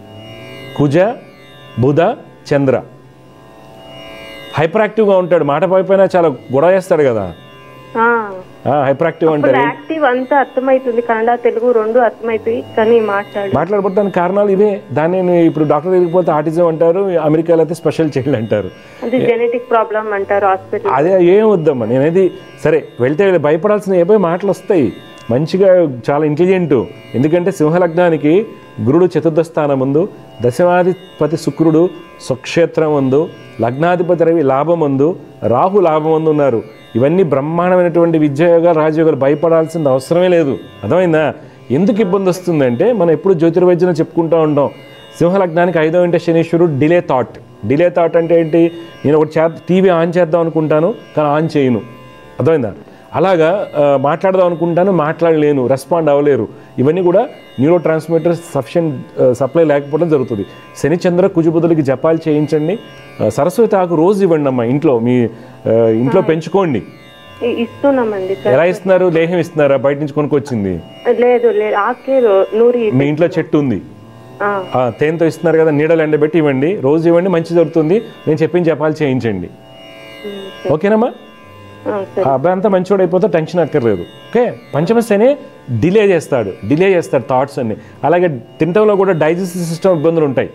కుజ, బుధ, చంద్ర. హైపర్ యాక్టివ్గా ఉంటాడు, మాట పైపైన చాలా గొడవ చేస్తాడు కదా, హైపర్ యాక్టివ్ అంటారు. యాక్టివ్ అంతా అర్థమవుతుంది, కన్నడ తెలుగు రెండు అర్థమవుతాయి, కానీ మాట్లాడు మాట్లాడబోతానికి కారణాలు ఇవే. దాన్ని ఇప్పుడు డాక్టర్ దగ్గరికి పోతే ఆటిజం అంటారు, అమెరికాలో అయితే స్పెషల్ చైల్డ్ అంటారు, అది జెనెటిక్ ప్రాబ్లం అంటారు హాస్పిటల్. అదే ఏం వద్దమ్మా. నేనేది సరే వెళ్తే భయపడాల్సిన ఏవో మాటలు వస్తాయి. మంచిగా చాలా ఇంటెలిజెంట్. ఎందుకంటే సింహలగ్నానికి గురుడు చతుర్థ స్థానం ముందు, దశమాధిపతి శుక్రుడు స్వక్షేత్రం ముందు, లగ్నాధిపతి రవి లాభం ముందు, రాహు లాభం ముందు ఉన్నారు. ఇవన్నీ బ్రహ్మాండమైనటువంటి విద్యాయోగాలు, రాజయోగాలు. భయపడాల్సిన అవసరమే లేదు, అర్థమైందా? ఎందుకు ఇబ్బంది వస్తుందంటే మనం ఎప్పుడు జ్యోతిర్వైద్యం చెప్పుకుంటూ ఉంటాం. సింహలగ్నానికి ఐదో ఇంట శనీశ్వరుడు డిలే థాట్. డిలే థాట్ అంటే ఏంటి, నేను ఒకటి చే టీవీ ఆన్ చేద్దాం అనుకుంటాను కానీ ఆన్ చేయను, అర్థమైందా? అలాగా మాట్లాడదాం అనుకుంటాను, మాట్లాడలేను, రెస్పాండ్ అవ్వలేరు. ఇవన్నీ కూడా న్యూరో ట్రాన్స్మిటర్స్ సఫిషియెంట్ సప్లై లేకపోవడం జరుగుతుంది. శని చంద్ర కుజబుధులకి జపాలు చేయించండి. సరస్వతి ఆకు రోజు ఇవ్వండి అమ్మా, ఇంట్లో మీ ఇంట్లో పెంచుకోండి. ఇస్తున్నామండి. ఎలా ఇస్తున్నారు? లేహం ఇస్తున్నారా? బయట నుంచి కొనుక్కొచ్చింది? లేదు లేదు, ఆకే నూరి. మీ ఇంట్లో చెట్టు ఉంది, తేనెతో ఇస్తున్నారు కదా, నీడలు ఎండబెట్టి ఇవ్వండి, రోజు ఇవ్వండి, మంచి జరుగుతుంది. నేను చెప్పిన జపాలు చేయించండి, ఓకేనమ్మా? ఆ అబ్బాయి అంతా మంచివాడు అయిపోతే టెన్షన్ అక్కర్లేదు, ఓకే. పంచమ శని డిలే చేస్తాడు, డిలే చేస్తాడు థాట్స్ అన్ని. అలాగే తినటంలో కూడా డైజెస్టివ్ సిస్టమ్ ఇబ్బందులు ఉంటాయి,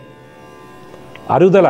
అరుగుదల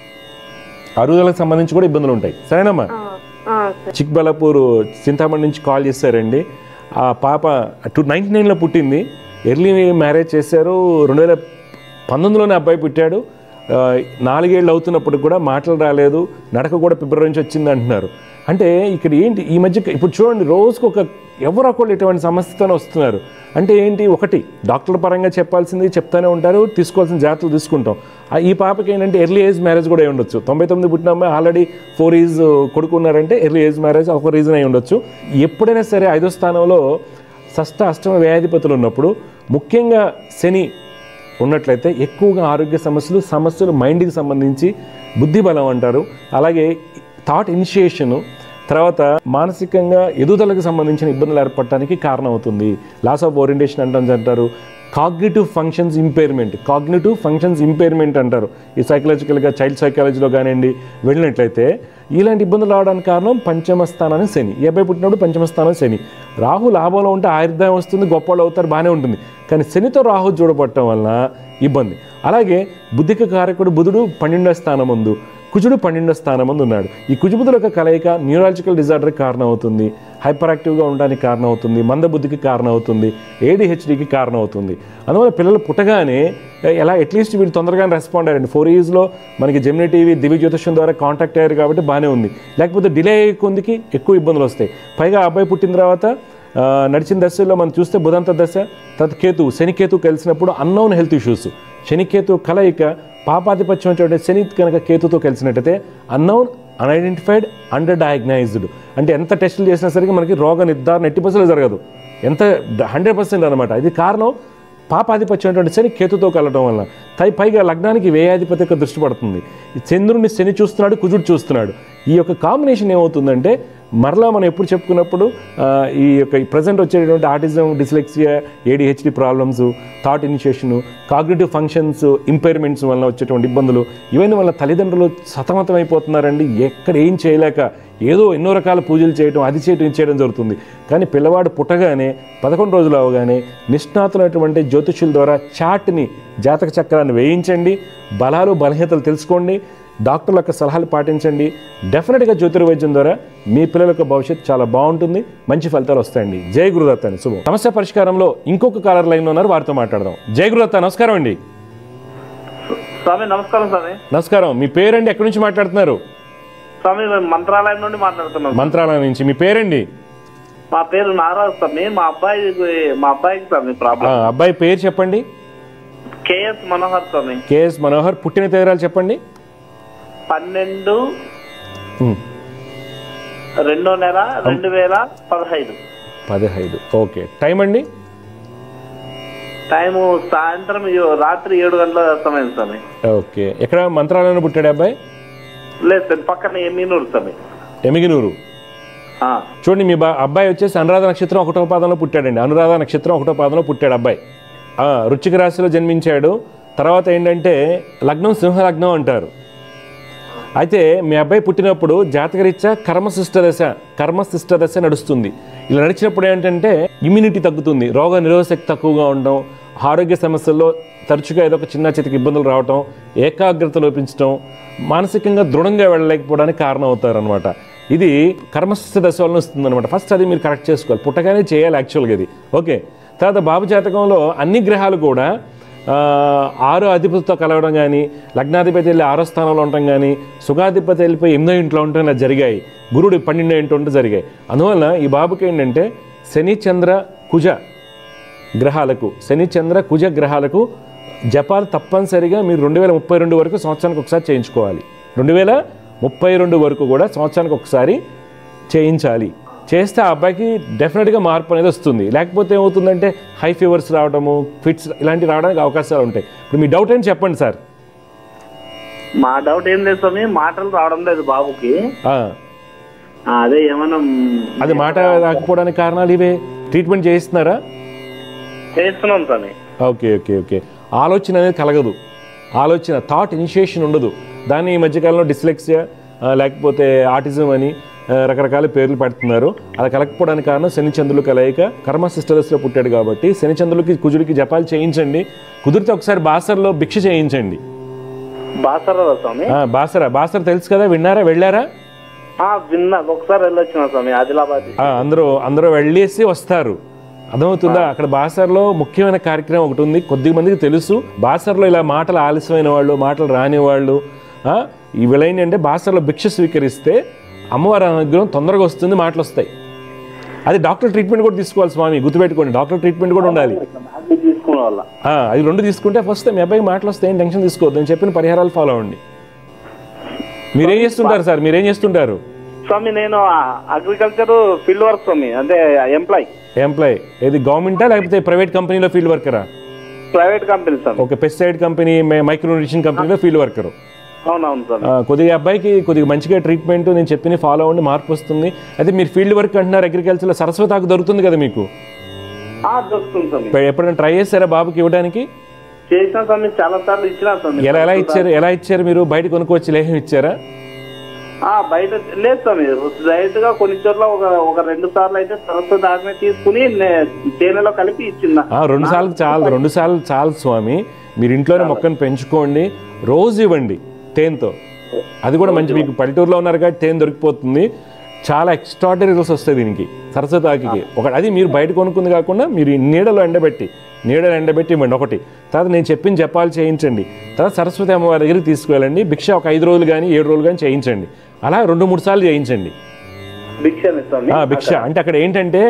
అరుగుదలకు సంబంధించి కూడా ఇబ్బందులు ఉంటాయి, సరేనమ్మా? చిక్బల్లాపూర్ చింతామణి నుంచి కాల్ చేశారండి. ఆ పాప టూ నైన్టీ నైన్లో పుట్టింది, ఎర్లీ మ్యారేజ్ చేశారు. రెండు వేల పంతొమ్మిదిలోనే అబ్బాయి పుట్టాడు. నాలుగేళ్ళు అవుతున్నప్పుడు కూడా మాటలు రాలేదు, నడక కూడా ఫిబ్రవరి నుంచి వచ్చింది అంటున్నారు. అంటే ఇక్కడ ఏంటి ఈ మధ్య ఇప్పుడు చూడండి, రోజుకు ఒక ఎవరో ఒకళ్ళు ఇటువంటి సమస్యతోనే వస్తున్నారు. అంటే ఏంటి, ఒకటి డాక్టర్ పరంగా చెప్పాల్సింది చెప్తానే ఉంటారు, తీసుకోవాల్సిన జాగ్రత్తలు తీసుకుంటాం. ఈ పాపకి ఏంటంటే ఎర్లీ ఏజ్ మ్యారేజ్ కూడా అయి ఉండొచ్చు. తొంభై తొమ్మిది పుట్టిన అమ్మాయి ఆల్రెడీ ఫోర్ ఏజ్ కొడుకున్నారంటే ఎర్లీ ఏజ్ మ్యారేజ్ ఒక రీజన్ అయి ఉండొచ్చు. ఎప్పుడైనా సరే ఐదో స్థానంలో షష్ఠ అష్టమ వ్యయాధిపతులు ఉన్నప్పుడు, ముఖ్యంగా శని ఉన్నట్లయితే ఎక్కువగా ఆరోగ్య సమస్యలు సమస్యలు మైండ్కి సంబంధించి బుద్ధి బలం అంటారు. అలాగే థాట్ ఇనిషియేషను, తర్వాత మానసికంగా ఎదుగుదలకు సంబంధించిన ఇబ్బందులు ఏర్పడటానికి కారణం అవుతుంది. లాస్ ఆఫ్ ఓరియంటేషన్ అంటాం అంటారు. Cognitive functions impairment cognitive functions impairment అంటారు. ఈ సైకలాజికల్గా చైల్డ్ సైకాలజీలో కానివ్వండి వెళ్ళినట్లయితే ఇలాంటి ఇబ్బందులు రావడానికి కారణం పంచమ స్థానాన్ని శని. ఈ అబ్బాయి పుట్టినప్పుడు పంచమ స్థానం శని. రాహు లాభంలో ఉంటే ఆయుర్దాయం వస్తుంది, గొప్పవాళ్ళు అవుతారు, బాగానే ఉంటుంది. కానీ శనితో రాహు చూడబట్టడం వలన ఇబ్బంది. అలాగే బుద్ధికి కారకుడు బుధుడు పన్నెండో స్థానం ముందు, కుజుడు పన్నెండో స్థానం ముందు ఉన్నాడు. ఈ కుజుబుధుల యొక్క కలయిక న్యూరాలజికల్ డిజార్డర్కి కారణం అవుతుంది, హైపర్ యాక్టివ్గా ఉండడానికి కారణం అవుతుంది, మందబుద్ధికి కారణం అవుతుంది, ఏడిహెచ్డికి కారణం అవుతుంది. అందువల్ల పిల్లలు పుట్టగానే ఎలా అట్లీస్ట్ వీళ్ళు తొందరగానే రెస్పాండ్ అయ్యారండి. ఫోర్ ఇయర్స్లో మనకి జెమినీ టీవీ దివ్య జ్యోతిషం ద్వారా కాంటాక్ట్ అయ్యారు కాబట్టి బాగానే ఉంది. లేకపోతే డిలే అయ్యే కొందికి ఎక్కువ ఇబ్బందులు వస్తాయి. పైగా అబ్బాయి పుట్టిన తర్వాత నడిచిన దశలో మనం చూస్తే బుధంత దశ, తర్వాత కేతు శనికేతు కలిసినప్పుడు అన్నోన్ హెల్త్ ఇష్యూస్. శనికేతు కలయిక పాపాధిపత్యం అంటే శని కనుక కేతుతో కలిసినట్టయితే అన్నోన్, అన్ఐడెంటిఫైడ్, అండర్ డయాగ్నైజ్డ్. అంటే ఎంత టెస్టులు చేసినా సరికి మనకి రోగ నిర్ధారణ ఎట్టి పర్సెంట్ జరగదు, ఎంత హండ్రెడ్ పర్సెంట్ అనమాట. ఇది కారణం పాపాధిపత్యం అంటే శని కేతుతో కలవడం వల్ల. పై పైగా లగ్నానికి వ్యయాధిపతి యొక్క దృష్టి పడుతుంది. ఈ చంద్రుడిని శని చూస్తున్నాడు, కుజుడు చూస్తున్నాడు. ఈ యొక్క కాంబినేషన్ ఏమవుతుందంటే మరలా మనం ఎప్పుడు చెప్పుకున్నప్పుడు ఈ యొక్క ప్రజెంట్ వచ్చేటువంటి autism, dyslexia, ADHD problems, thought initiation, cognitive functions impairments వల్ల వచ్చేటువంటి ఇబ్బందులు, ఇవన్నీ వల్ల తల్లిదండ్రులు సతమతం అయిపోతున్నారండి. ఎక్కడ ఏం చేయలేక ఏదో ఎన్నో రకాల పూజలు చేయడం, అది చేయడం, ఇది చేయడం జరుగుతుంది. కానీ పిల్లవాడు పుట్టగానే పదకొండు రోజులు అవగానే నిష్ణాతులైనటువంటి జ్యోతిష్యుల ద్వారా చార్ట్ని, జాతక చక్రాన్ని వేయించండి, బలాలు బలహీనతలు తెలుసుకోండి, డాక్టర్ల యొక్క సలహాలు పాటించండి. డెఫినెట్గా జ్యోతిర్వైద్యం ద్వారా మీ పిల్లల యొక్క భవిష్యత్తు చాలా బాగుంటుంది, మంచి ఫలితాలు వస్తాయండి. జై గురుదత్త అని శుభం. సమస్య పరిష్కారంలో ఇంకొక కాలర్ లైన్లో ఉన్నారు, వారితో మాట్లాడదాం. జై గురుదత్త, నమస్కారం అండి. స్వామి నమస్కారం. స్వామి నమస్కారం. మీ పేరండి, ఎక్కడి నుంచి మాట్లాడుతున్నారు? స్వామి మంత్రాలయం నుండి మాట్లాడుతున్నాం. మంత్రాలయం నుంచి. మీ పేరండి? మా పేరు నారాజు స్వామి. మా అబ్బాయి మా అబ్బాయికి స్వామి ప్రాబ్లం. అబ్బాయి పేరు చెప్పండి. కేఎస్ మనోహర్ స్వామి. కేఎస్ మనోహర్. పుట్టిన తేదీలు చెప్పండి. పన్నెండు రెండో నెల రెండు వేల పదహైదు పదహైదు ఓకే. టైం అండి? టైము సాయంత్రం రాత్రి ఏడు గంటల సమయం స్వామి. ఓకే. ఎక్కడ మంత్రాలయంలో పుట్టాడు అబ్బాయి? లేదు సార్, పక్కన ఎమ్మినూరు స్వామి. ఎమిగినూరు. చూడండి, మీ బా అబ్బాయి వచ్చేసి అనురాధ నక్షత్రం ఒకటో పాదంలో పుట్టాడండి. అనురాధ నక్షత్రం ఒకటో పాదంలో పుట్టాడు అబ్బాయి. వృశ్చిక రాశిలో జన్మించాడు. తర్వాత ఏంటంటే లగ్నం సింహ లగ్నం అంటారు. అయితే మీ అబ్బాయి పుట్టినప్పుడు జాతకరీత్యా కర్మశిష్ట దశ కర్మశిష్ట దశ నడుస్తుంది. ఇలా నడిచినప్పుడు ఏంటంటే ఇమ్యూనిటీ తగ్గుతుంది, రోగ నిరోధశక్తి తక్కువగా ఉండడం, ఆరోగ్య సమస్యల్లో తరచుగా ఏదో ఒక చిన్న చితకి ఇబ్బందులు రావటం, ఏకాగ్రత లోపించడం, మానసికంగా దృఢంగా వెళ్ళలేకపోవడానికి కారణం అవుతారనమాట. ఇది కర్మశిష్ట దశ వలన వస్తుంది అనమాట. ఫస్ట్ అది మీరు కరెక్ట్ చేసుకోవాలి, పుట్టగానే చేయాలి యాక్చువల్గా ఇది. ఓకే. తర్వాత బాబు జాతకంలో అన్ని గ్రహాలు కూడా ఆరో అధిపతితో కలవడం కానీ, లగ్నాధిపతి వెళ్ళి ఆరో స్థానంలో ఉండటం కానీ, సుఖాధిపతి వెళ్ళిపోయి ఎనిమిదో ఇంట్లో ఉండటం ఇలా జరిగాయి. గురుడు పన్నెండో ఇంట్లో ఉంటే జరిగాయి. అందువల్ల ఈ బాబుకి ఏంటంటే శని చంద్ర కుజ గ్రహాలకు శని చంద్ర కుజ గ్రహాలకు జపాలు తప్పనిసరిగా మీరు రెండు వేల ముప్పై రెండు వరకు సంవత్సరానికి ఒకసారి చేయించుకోవాలి. రెండు వేల ముప్పై రెండు వరకు కూడా సంవత్సరానికి ఒకసారి చేయించాలి. చేస్తే ఆ అబ్బాయికి డెఫినెట్గా మార్పు అనేది వస్తుంది. లేకపోతే ఏమవుతుందంటే హై ఫీవర్స్ రావడము, ఫిట్స్ ఇలాంటివి రావడానికి అవకాశాలు ఉంటాయి. ఇప్పుడు మీ డౌట్ ఏంటి చెప్పండి సార్. మా డౌట్ ఏం లేదు స్వామి, మాటలు రావడం లేదు బాబుకి. అదే ఏమన్నా అది మాట రాకపోవడానికి కారణాలు ఇవే. ట్రీట్మెంట్ చేయిస్తున్నారా? చేస్తున్నాం స్వామి. Okay okay okay. ఆలోచన అనేది కలగదు, ఆలోచన థాట్ ఇనిషియేషన్ ఉండదు. దాన్ని ఈ మధ్యకాలంలో డిస్లెక్సియా లేకపోతే ఆటిజం అని రకరకాల పేర్లు పెడుతున్నారు. అలా కలగకపోవడానికి కారణం శని చంద్రులు కలయిక. కర్మ సిస్టర్స్లో పుట్టాడు కాబట్టి శని చంద్రులకి కుజుడికి జపాలు చేయించండి. కుదిరితే ఒకసారి బాసర్లో భిక్ష చేయించండి. బాసర బాసర తెలుసు కదా, విన్నారా, వెళ్ళారా? విన్నా, ఒకసారి వెళ్ళొచ్చిన స్వామి ఆదిలాబాద్. అందరూ అందరూ వెళ్ళేసి వస్తారు. అర్థమవుతుందా? అక్కడ బాసర్లో ముఖ్యమైన కార్యక్రమం ఒకటి ఉంది, కొద్ది మందికి తెలుసు. బాసర్లో ఇలా మాటలు ఆలస్యమైన వాళ్ళు, మాటలు రాని వాళ్ళు ఈ విలైన అంటే బాసర్లో భిక్ష స్వీకరిస్తే అమ్మవారి అనుగ్రహం తొందరగా వస్తుంది, మాటలు వస్తాయి. అది డాక్టర్ ట్రీట్మెంట్ కూడా తీసుకోవాలి స్వామి, గుర్తుపెట్టుకోండి. డాక్టర్ ట్రీట్మెంట్ కూడా ఉండాలి. అది రెండు తీసుకుంటే ఫస్ట్ మీ అబ్బాయికి మాటలు వస్తాయి, ఏం టెన్షన్ తీసుకోవద్దు. నేను చెప్పిన పరిహారాలు ఫాలో అవ్వండి. మీరేం చేస్తుంటారు సార్? మీరేం చేస్తుంటారు? స్వామి నేను అగ్రికల్చర్ ఫీల్డ్ వర్క్ స్వామి, అంటే ఎంప్లాయ్. ఎంప్లాయ్ ఏది గవర్నమెంటా లేకపోతే ప్రైవేట్ కంపెనీలో ఫీల్డ్ వర్కరా? Private company sir. Okay. Pesticide company, micro nutrition కంపెనీలో ఫీల్డ్ వర్కర్. అవునవును సార్. కొద్దిగా అబ్బాయికి కొద్దిగా మంచిగా ట్రీట్మెంట్ నేను చెప్పిన ఫాలో అవ్వండి, మార్పు వస్తుంది. అయితే మీరు ఫీల్డ్ వర్క్ అంటున్నారు, అగ్రికల్చర్లో సరస్వతాకు దొరుకుతుంది కదా మీకు? ఎప్పుడైనా ట్రై చేశారా బాబుకి ఇవ్వడానికి? చేసిన స్వామి, చాలా సార్లు ఇచ్చినా స్వామి. ఎలా ఎలా ఇచ్చారు ఎలా ఇచ్చారు మీరు? బయట కొనుక్కోవచ్చు లేహం ఇచ్చారా? బయట లేదు స్వామి, డైరెక్ట్ గా కొన్ని చోట్ల ఒక ఒక రెండు సార్లు అయితే సరస్వతి ఆజ్ఞ తీసుకుని తేనెలో కలిపి ఇచ్చిందా. రెండు సార్లు చాలు, రెండు సార్లు చాలు స్వామి. మీరు ఇంట్లోనే మొక్కను పెంచుకోండి, రోజు ఇవ్వండి తేనెతో. అది కూడా మంచి, మీకు పల్లెటూరులో ఉన్నారు కాబట్టి తేనె దొరికిపోతుంది. చాలా ఎక్స్ట్రాడినరీ రిజల్ట్స్ వస్తాయి దీనికి, సరస్వతి ఆకుకి. ఒక అది మీరు బయట కొనుక్కుంది కాకుండా మీరు నీడలో ఎండబెట్టి నీడలో ఎండబెట్టి ఇవ్వండి ఒకటి. తర్వాత నేను చెప్పింది జపాలు చేయించండి. తర్వాత సరస్వతి అమ్మవారి దగ్గరికి తీసుకువెళ్ళండి. భిక్ష ఒక ఐదు రోజులు కానీ ఏడు రోజులు కానీ చేయించండి. అలా రెండు మూడు సార్లు చేయించండి భిక్ష. అంటే అక్కడ ఏంటంటే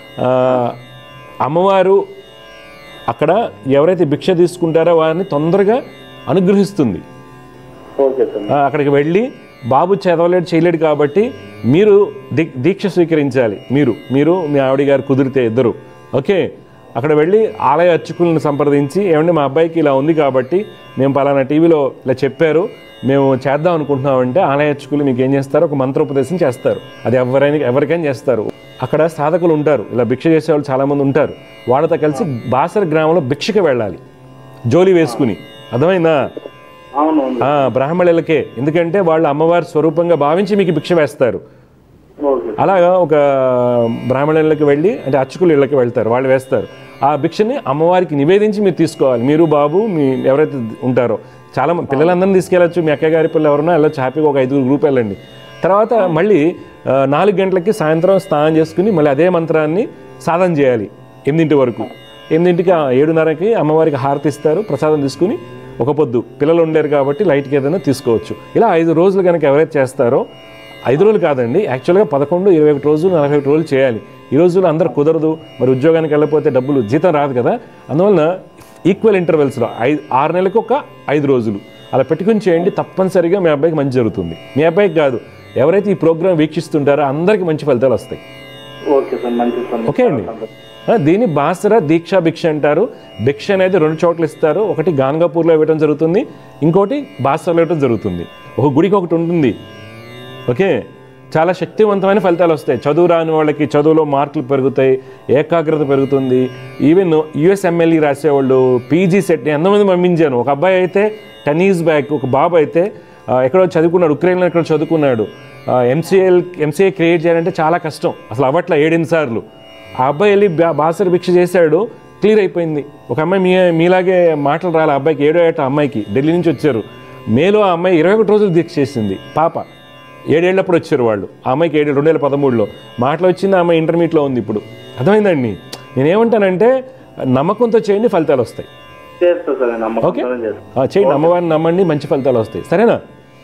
అమ్మవారు అక్కడ ఎవరైతే భిక్ష తీసుకుంటారో వారిని తొందరగా అనుగ్రహిస్తుంది. అక్కడికి వెళ్ళి బాబు చదవలేడు చేయలేడు కాబట్టి మీరు దీ దీక్ష స్వీకరించాలి. మీరు మీరు మీ ఆవిడ గారు కుదిరితే ఇద్దరు ఓకే. అక్కడ వెళ్ళి ఆలయ అర్చకులను సంప్రదించి, ఏమంటే మా అబ్బాయికి ఇలా ఉంది కాబట్టి మేము పలానా టీవీలో ఇలా చెప్పారు, మేము చేద్దాం అనుకుంటున్నామంటే ఆలయ అర్చకులు మీకు ఏం చేస్తారు, ఒక మంత్రోపదేశం చేస్తారు. అది ఎవరైనా ఎవరికైనా చేస్తారు. అక్కడ సాధకులు ఉంటారు, ఇలా భిక్ష చేసేవాళ్ళు చాలామంది ఉంటారు. వాళ్ళతో కలిసి బాసర గ్రామంలో భిక్షకి వెళ్ళాలి జోలి వేసుకుని. అర్థమైందా? బ్రాహ్మణులకే, ఎందుకంటే వాళ్ళు అమ్మవారి స్వరూపంగా భావించి మీకు భిక్ష వేస్తారు. అలాగా ఒక బ్రాహ్మణులకి వెళ్ళి, అంటే అర్చకులు ఇళ్ళకి వెళ్తారు, వాళ్ళు వేస్తారు. ఆ భిక్షని అమ్మవారికి నివేదించి మీరు తీసుకోవాలి. మీరు బాబు మీ ఎవరైతే ఉంటారో, చాలా పిల్లలందరినీ తీసుకెళ్ళచ్చు. మీ అక్కయ్య గారి పిల్లలు ఎవరన్నా వెళ్ళచ్చు, హ్యాపీగా ఒక ఐదుగురు గ్రూప్ వెళ్ళండి. తర్వాత మళ్ళీ నాలుగు గంటలకి సాయంత్రం స్నానం చేసుకుని మళ్ళీ అదే మంత్రాన్ని సాధన చేయాలి ఎనిమిదింటి వరకు. ఎనిమిదింటికి ఏడున్నరకి అమ్మవారికి హారతి ఇస్తారు, ప్రసాదం తీసుకుని ఒక పొద్దు. పిల్లలు ఉండేరు కాబట్టి లైట్కి ఏదైనా తీసుకోవచ్చు. ఇలా ఐదు రోజులు కనుక ఎవరైతే చేస్తారో, ఐదు రోజులు కాదండి యాక్చువల్గా పదకొండు ఇరవై ఒకటి రోజులు నలభై ఒకటి రోజులు చేయాలి. ఈ రోజుల్లో అందరూ కుదరదు, మరి ఉద్యోగానికి వెళ్ళకపోతే డబ్బులు జీతం రాదు కదా. అందువలన ఈక్వల్ ఇంటర్వెల్స్లో ఐదు ఆరు నెలలకు ఒక ఐదు రోజులు అలా పెట్టుకుని చేయండి. తప్పనిసరిగా మీ అబ్బాయికి మంచి జరుగుతుంది. మీ అబ్బాయికి కాదు, ఎవరైతే ఈ ప్రోగ్రామ్ వీక్షిస్తుంటారో అందరికీ మంచి ఫలితాలు వస్తాయి. ఓకే అండి. దీన్ని బాసర దీక్షా భిక్ష అంటారు. భిక్ష అనేది రెండు చోట్ల ఇస్తారు. ఒకటి గాన్గాపూర్లో ఇవ్వడం జరుగుతుంది, ఇంకోటి బాసరలో ఇవ్వడం జరుగుతుంది. ఒక గుడికి ఒకటి ఉంటుంది. ఓకే, చాలా శక్తివంతమైన ఫలితాలు వస్తాయి. చదువు రాని వాళ్ళకి చదువులో మార్కులు పెరుగుతాయి, ఏకాగ్రత పెరుగుతుంది. ఈవెన్ యుఎస్ఎంఎల్ఈ రాసేవాళ్ళు, పీజీ సెట్ ఎంతమంది పంపించాను. ఒక అబ్బాయి అయితే టెన్ ఇయర్స్ బ్యాక్, ఒక బాబు అయితే ఎక్కడో చదువుకున్నాడు, ఉక్రెయిన్లో ఎక్కడో చదువుకున్నాడు. ఎంసీఎల్ ఎంసీఏ క్రియేట్ చేయాలంటే చాలా కష్టం, అసలు అవ్వట్ల ఏడెనిమిది సార్లు. ఆ అబ్బాయి వెళ్ళి బాసర భిక్ష చేశాడు, క్లియర్ అయిపోయింది. ఒక అమ్మాయి మీ మీలాగే మాటలు రాలి, ఆ అబ్బాయికి ఏడో ఏట అమ్మాయికి ఢిల్లీ నుంచి వచ్చారు. మేలో ఆ అమ్మాయి ఇరవై ఒకటి రోజులు దీక్ష చేసింది. పాప ఏడేళ్ళప్పుడు వచ్చారు వాళ్ళు. ఆ అమ్మాయికి ఏడు రెండు వేల పదమూడులో మాటలు వచ్చింది. ఆ అమ్మాయి ఇంటర్మీడియట్లో ఉంది ఇప్పుడు. అర్థమైందండి? నేనేమంటానంటే నమ్మకంతో చేయండి, ఫలితాలు వస్తాయి. ఓకే, చేయండి, అమ్మవారిని నమ్మండి, మంచి ఫలితాలు వస్తాయి. సరేనా?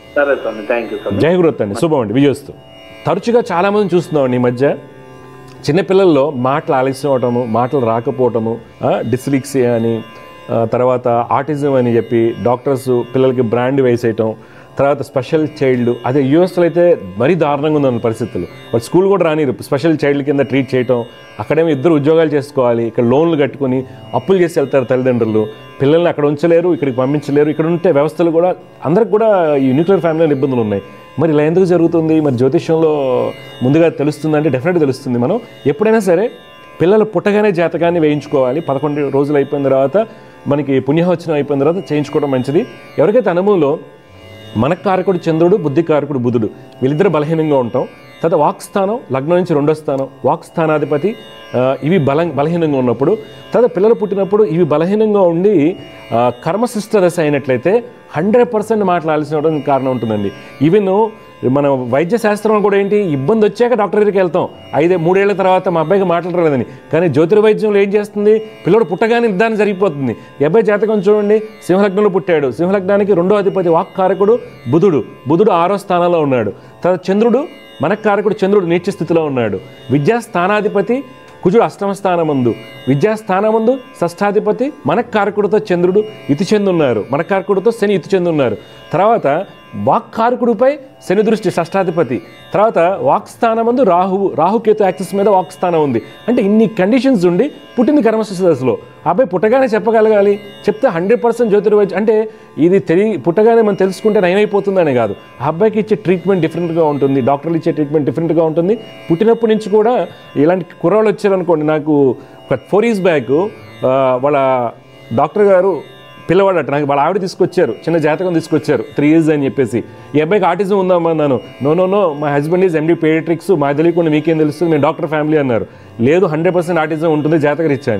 జై గురుత్ అండి, శుభం అండి, విజయస్తు. తరచుగా చాలామంది చూస్తున్నామండి ఈ మధ్య చిన్నపిల్లల్లో మాటలు ఆలస్యం అవటము, మాటలు రాకపోవటము, డిస్లిక్సియా అని, తర్వాత ఆటిజం అని చెప్పి డాక్టర్స్ పిల్లలకి బ్రాండ్ వేసేయటం, తర్వాత స్పెషల్ చైల్డ్. అదే యూఎస్లో అయితే మరీ దారుణంగా ఉందన్న పరిస్థితులు. వాళ్ళు స్కూల్ కూడా రానిరు, స్పెషల్ చైల్డ్ కింద ట్రీట్ చేయటం. అక్కడేమో ఇద్దరు ఉద్యోగాలు చేసుకోవాలి, ఇక్కడ లోన్లు కట్టుకుని అప్పులు చేసి వెళ్తారు తల్లిదండ్రులు. పిల్లల్ని అక్కడ ఉంచలేరు, ఇక్కడికి పంపించలేరు. ఇక్కడ ఉంటే వ్యవస్థలు కూడా అందరికి కూడా ఈ న్యూక్లియర్ ఫ్యామిలీలో ఇబ్బందులు ఉన్నాయి. మరి ఇలా ఎందుకు జరుగుతుంది? మరి జ్యోతిష్యంలో ముందుగా తెలుస్తుందంటే డెఫినెట్గా తెలుస్తుంది. మనం ఎప్పుడైనా సరే పిల్లలు పుట్టగానే జాతకాన్ని వేయించుకోవాలి. పదకొండు రోజులు అయిపోయిన తర్వాత మనకి పుణ్యవచనం అయిపోయిన తర్వాత చేయించుకోవడం మంచిది. ఎవరికైతే అనుభవంలో మనకారకుడు చంద్రుడు, బుద్ధికారకుడు బుధుడు, వీళ్ళిద్దరు బలహీనంగా ఉంటాం. తర్వాత వాక్స్థానం లగ్నం నుంచి రెండో స్థానం, వాక్స్థానాధిపతి ఇవి బల బలహీనంగా ఉన్నప్పుడు, తర్వాత పిల్లలు పుట్టినప్పుడు ఇవి బలహీనంగా ఉండి కర్మశిష్ట దశ అయినట్లయితే హండ్రెడ్ పర్సెంట్ మాట్లాడాల్సిన కారణం ఉంటుందండి. ఈవెన్ మన వైద్య శాస్త్రం కూడా ఏంటి, ఇబ్బంది వచ్చాక డాక్టర్ దగ్గరికి వెళ్తాం ఐదే మూడేళ్ల తర్వాత మా అబ్బాయికి మాట్లాడలేదని. కానీ జ్యోతిర్వైద్యంలో ఏం చేస్తుంది, పిల్లడు పుట్టగానే నిర్ధారణ జరిగిపోతుంది. ఈ అబ్బాయి జాతకం చూడండి, సింహలగ్నంలో పుట్టాడు. సింహలగ్నానికి రెండో అధిపతి వాక్కారకుడు బుధుడు, బుధుడు ఆరో స్థానంలో ఉన్నాడు. తర్వాత చంద్రుడు మనకారకుడు చంద్రుడు నీచ స్థితిలో ఉన్నాడు. విద్యాస్థానాధిపతి కుజుడు అష్టమ స్థానమందు, విద్యాస్థానమందు షష్ఠాధిపతి మనకారకుడితో చంద్రుడు ఇతి చెందున్నారు, మనకారకుడితో శని ఇతి చెందున్నారు. తర్వాత వాక్కారకుడిపై శని దృష్టి షష్ఠాధిపతి. తర్వాత వాక్స్థానమందు రాహువు, రాహుకేతు యాక్సిస్ మీద వాక్స్థానం ఉంది. అంటే ఇన్ని కండిషన్స్ ఉండి పుట్టింది కర్మశిష్ట దశలో. అబ్బాయి పుట్టగానే చెప్పగలగాలి, చెప్తే హండ్రెడ్ పర్సెంట్ జ్యోతిర్వైద్యం అంటే ఇది తెలియ పుట్టగానే మనం తెలుసుకుంటే నయమైపోతుందనే కాదు. ఆ అబ్బాయికి ఇచ్చే ట్రీట్మెంట్ డిఫరెంట్గా ఉంటుంది, డాక్టర్లు ఇచ్చే ట్రీట్మెంట్ డిఫరెంట్గా ఉంటుంది. పుట్టినప్పటి నుంచి కూడా ఇలాంటి కుర్రాళ్ళు వచ్చారనుకోండి. నాకు ఒక ఫోర్ ఇయర్స్ బ్యాక్ వాళ్ళ డాక్టర్ గారు పిల్లవాడు అట్ట నాకు వాళ్ళ ఆవిడ తీసుకొచ్చారు, చిన్న జాతకం తీసుకొచ్చారు, త్రీ ఇయర్స్ అని చెప్పేసి. ఈ అబ్బాయికి ఆటిజం ఉందమ్మా అన్నాను. నో నో నో మా హస్బెండ్ ఈజ్ ఎండి పీడియాట్రిక్స్, మా తెలియకుండా మీకేం తెలుస్తుంది, మేము డాక్టర్ ఫ్యామిలీ అన్నారు. లేదు హండ్రెడ్ పర్సెంట్ ఆటిజం ఉంటుంది జాతకం ఇచ్చాను.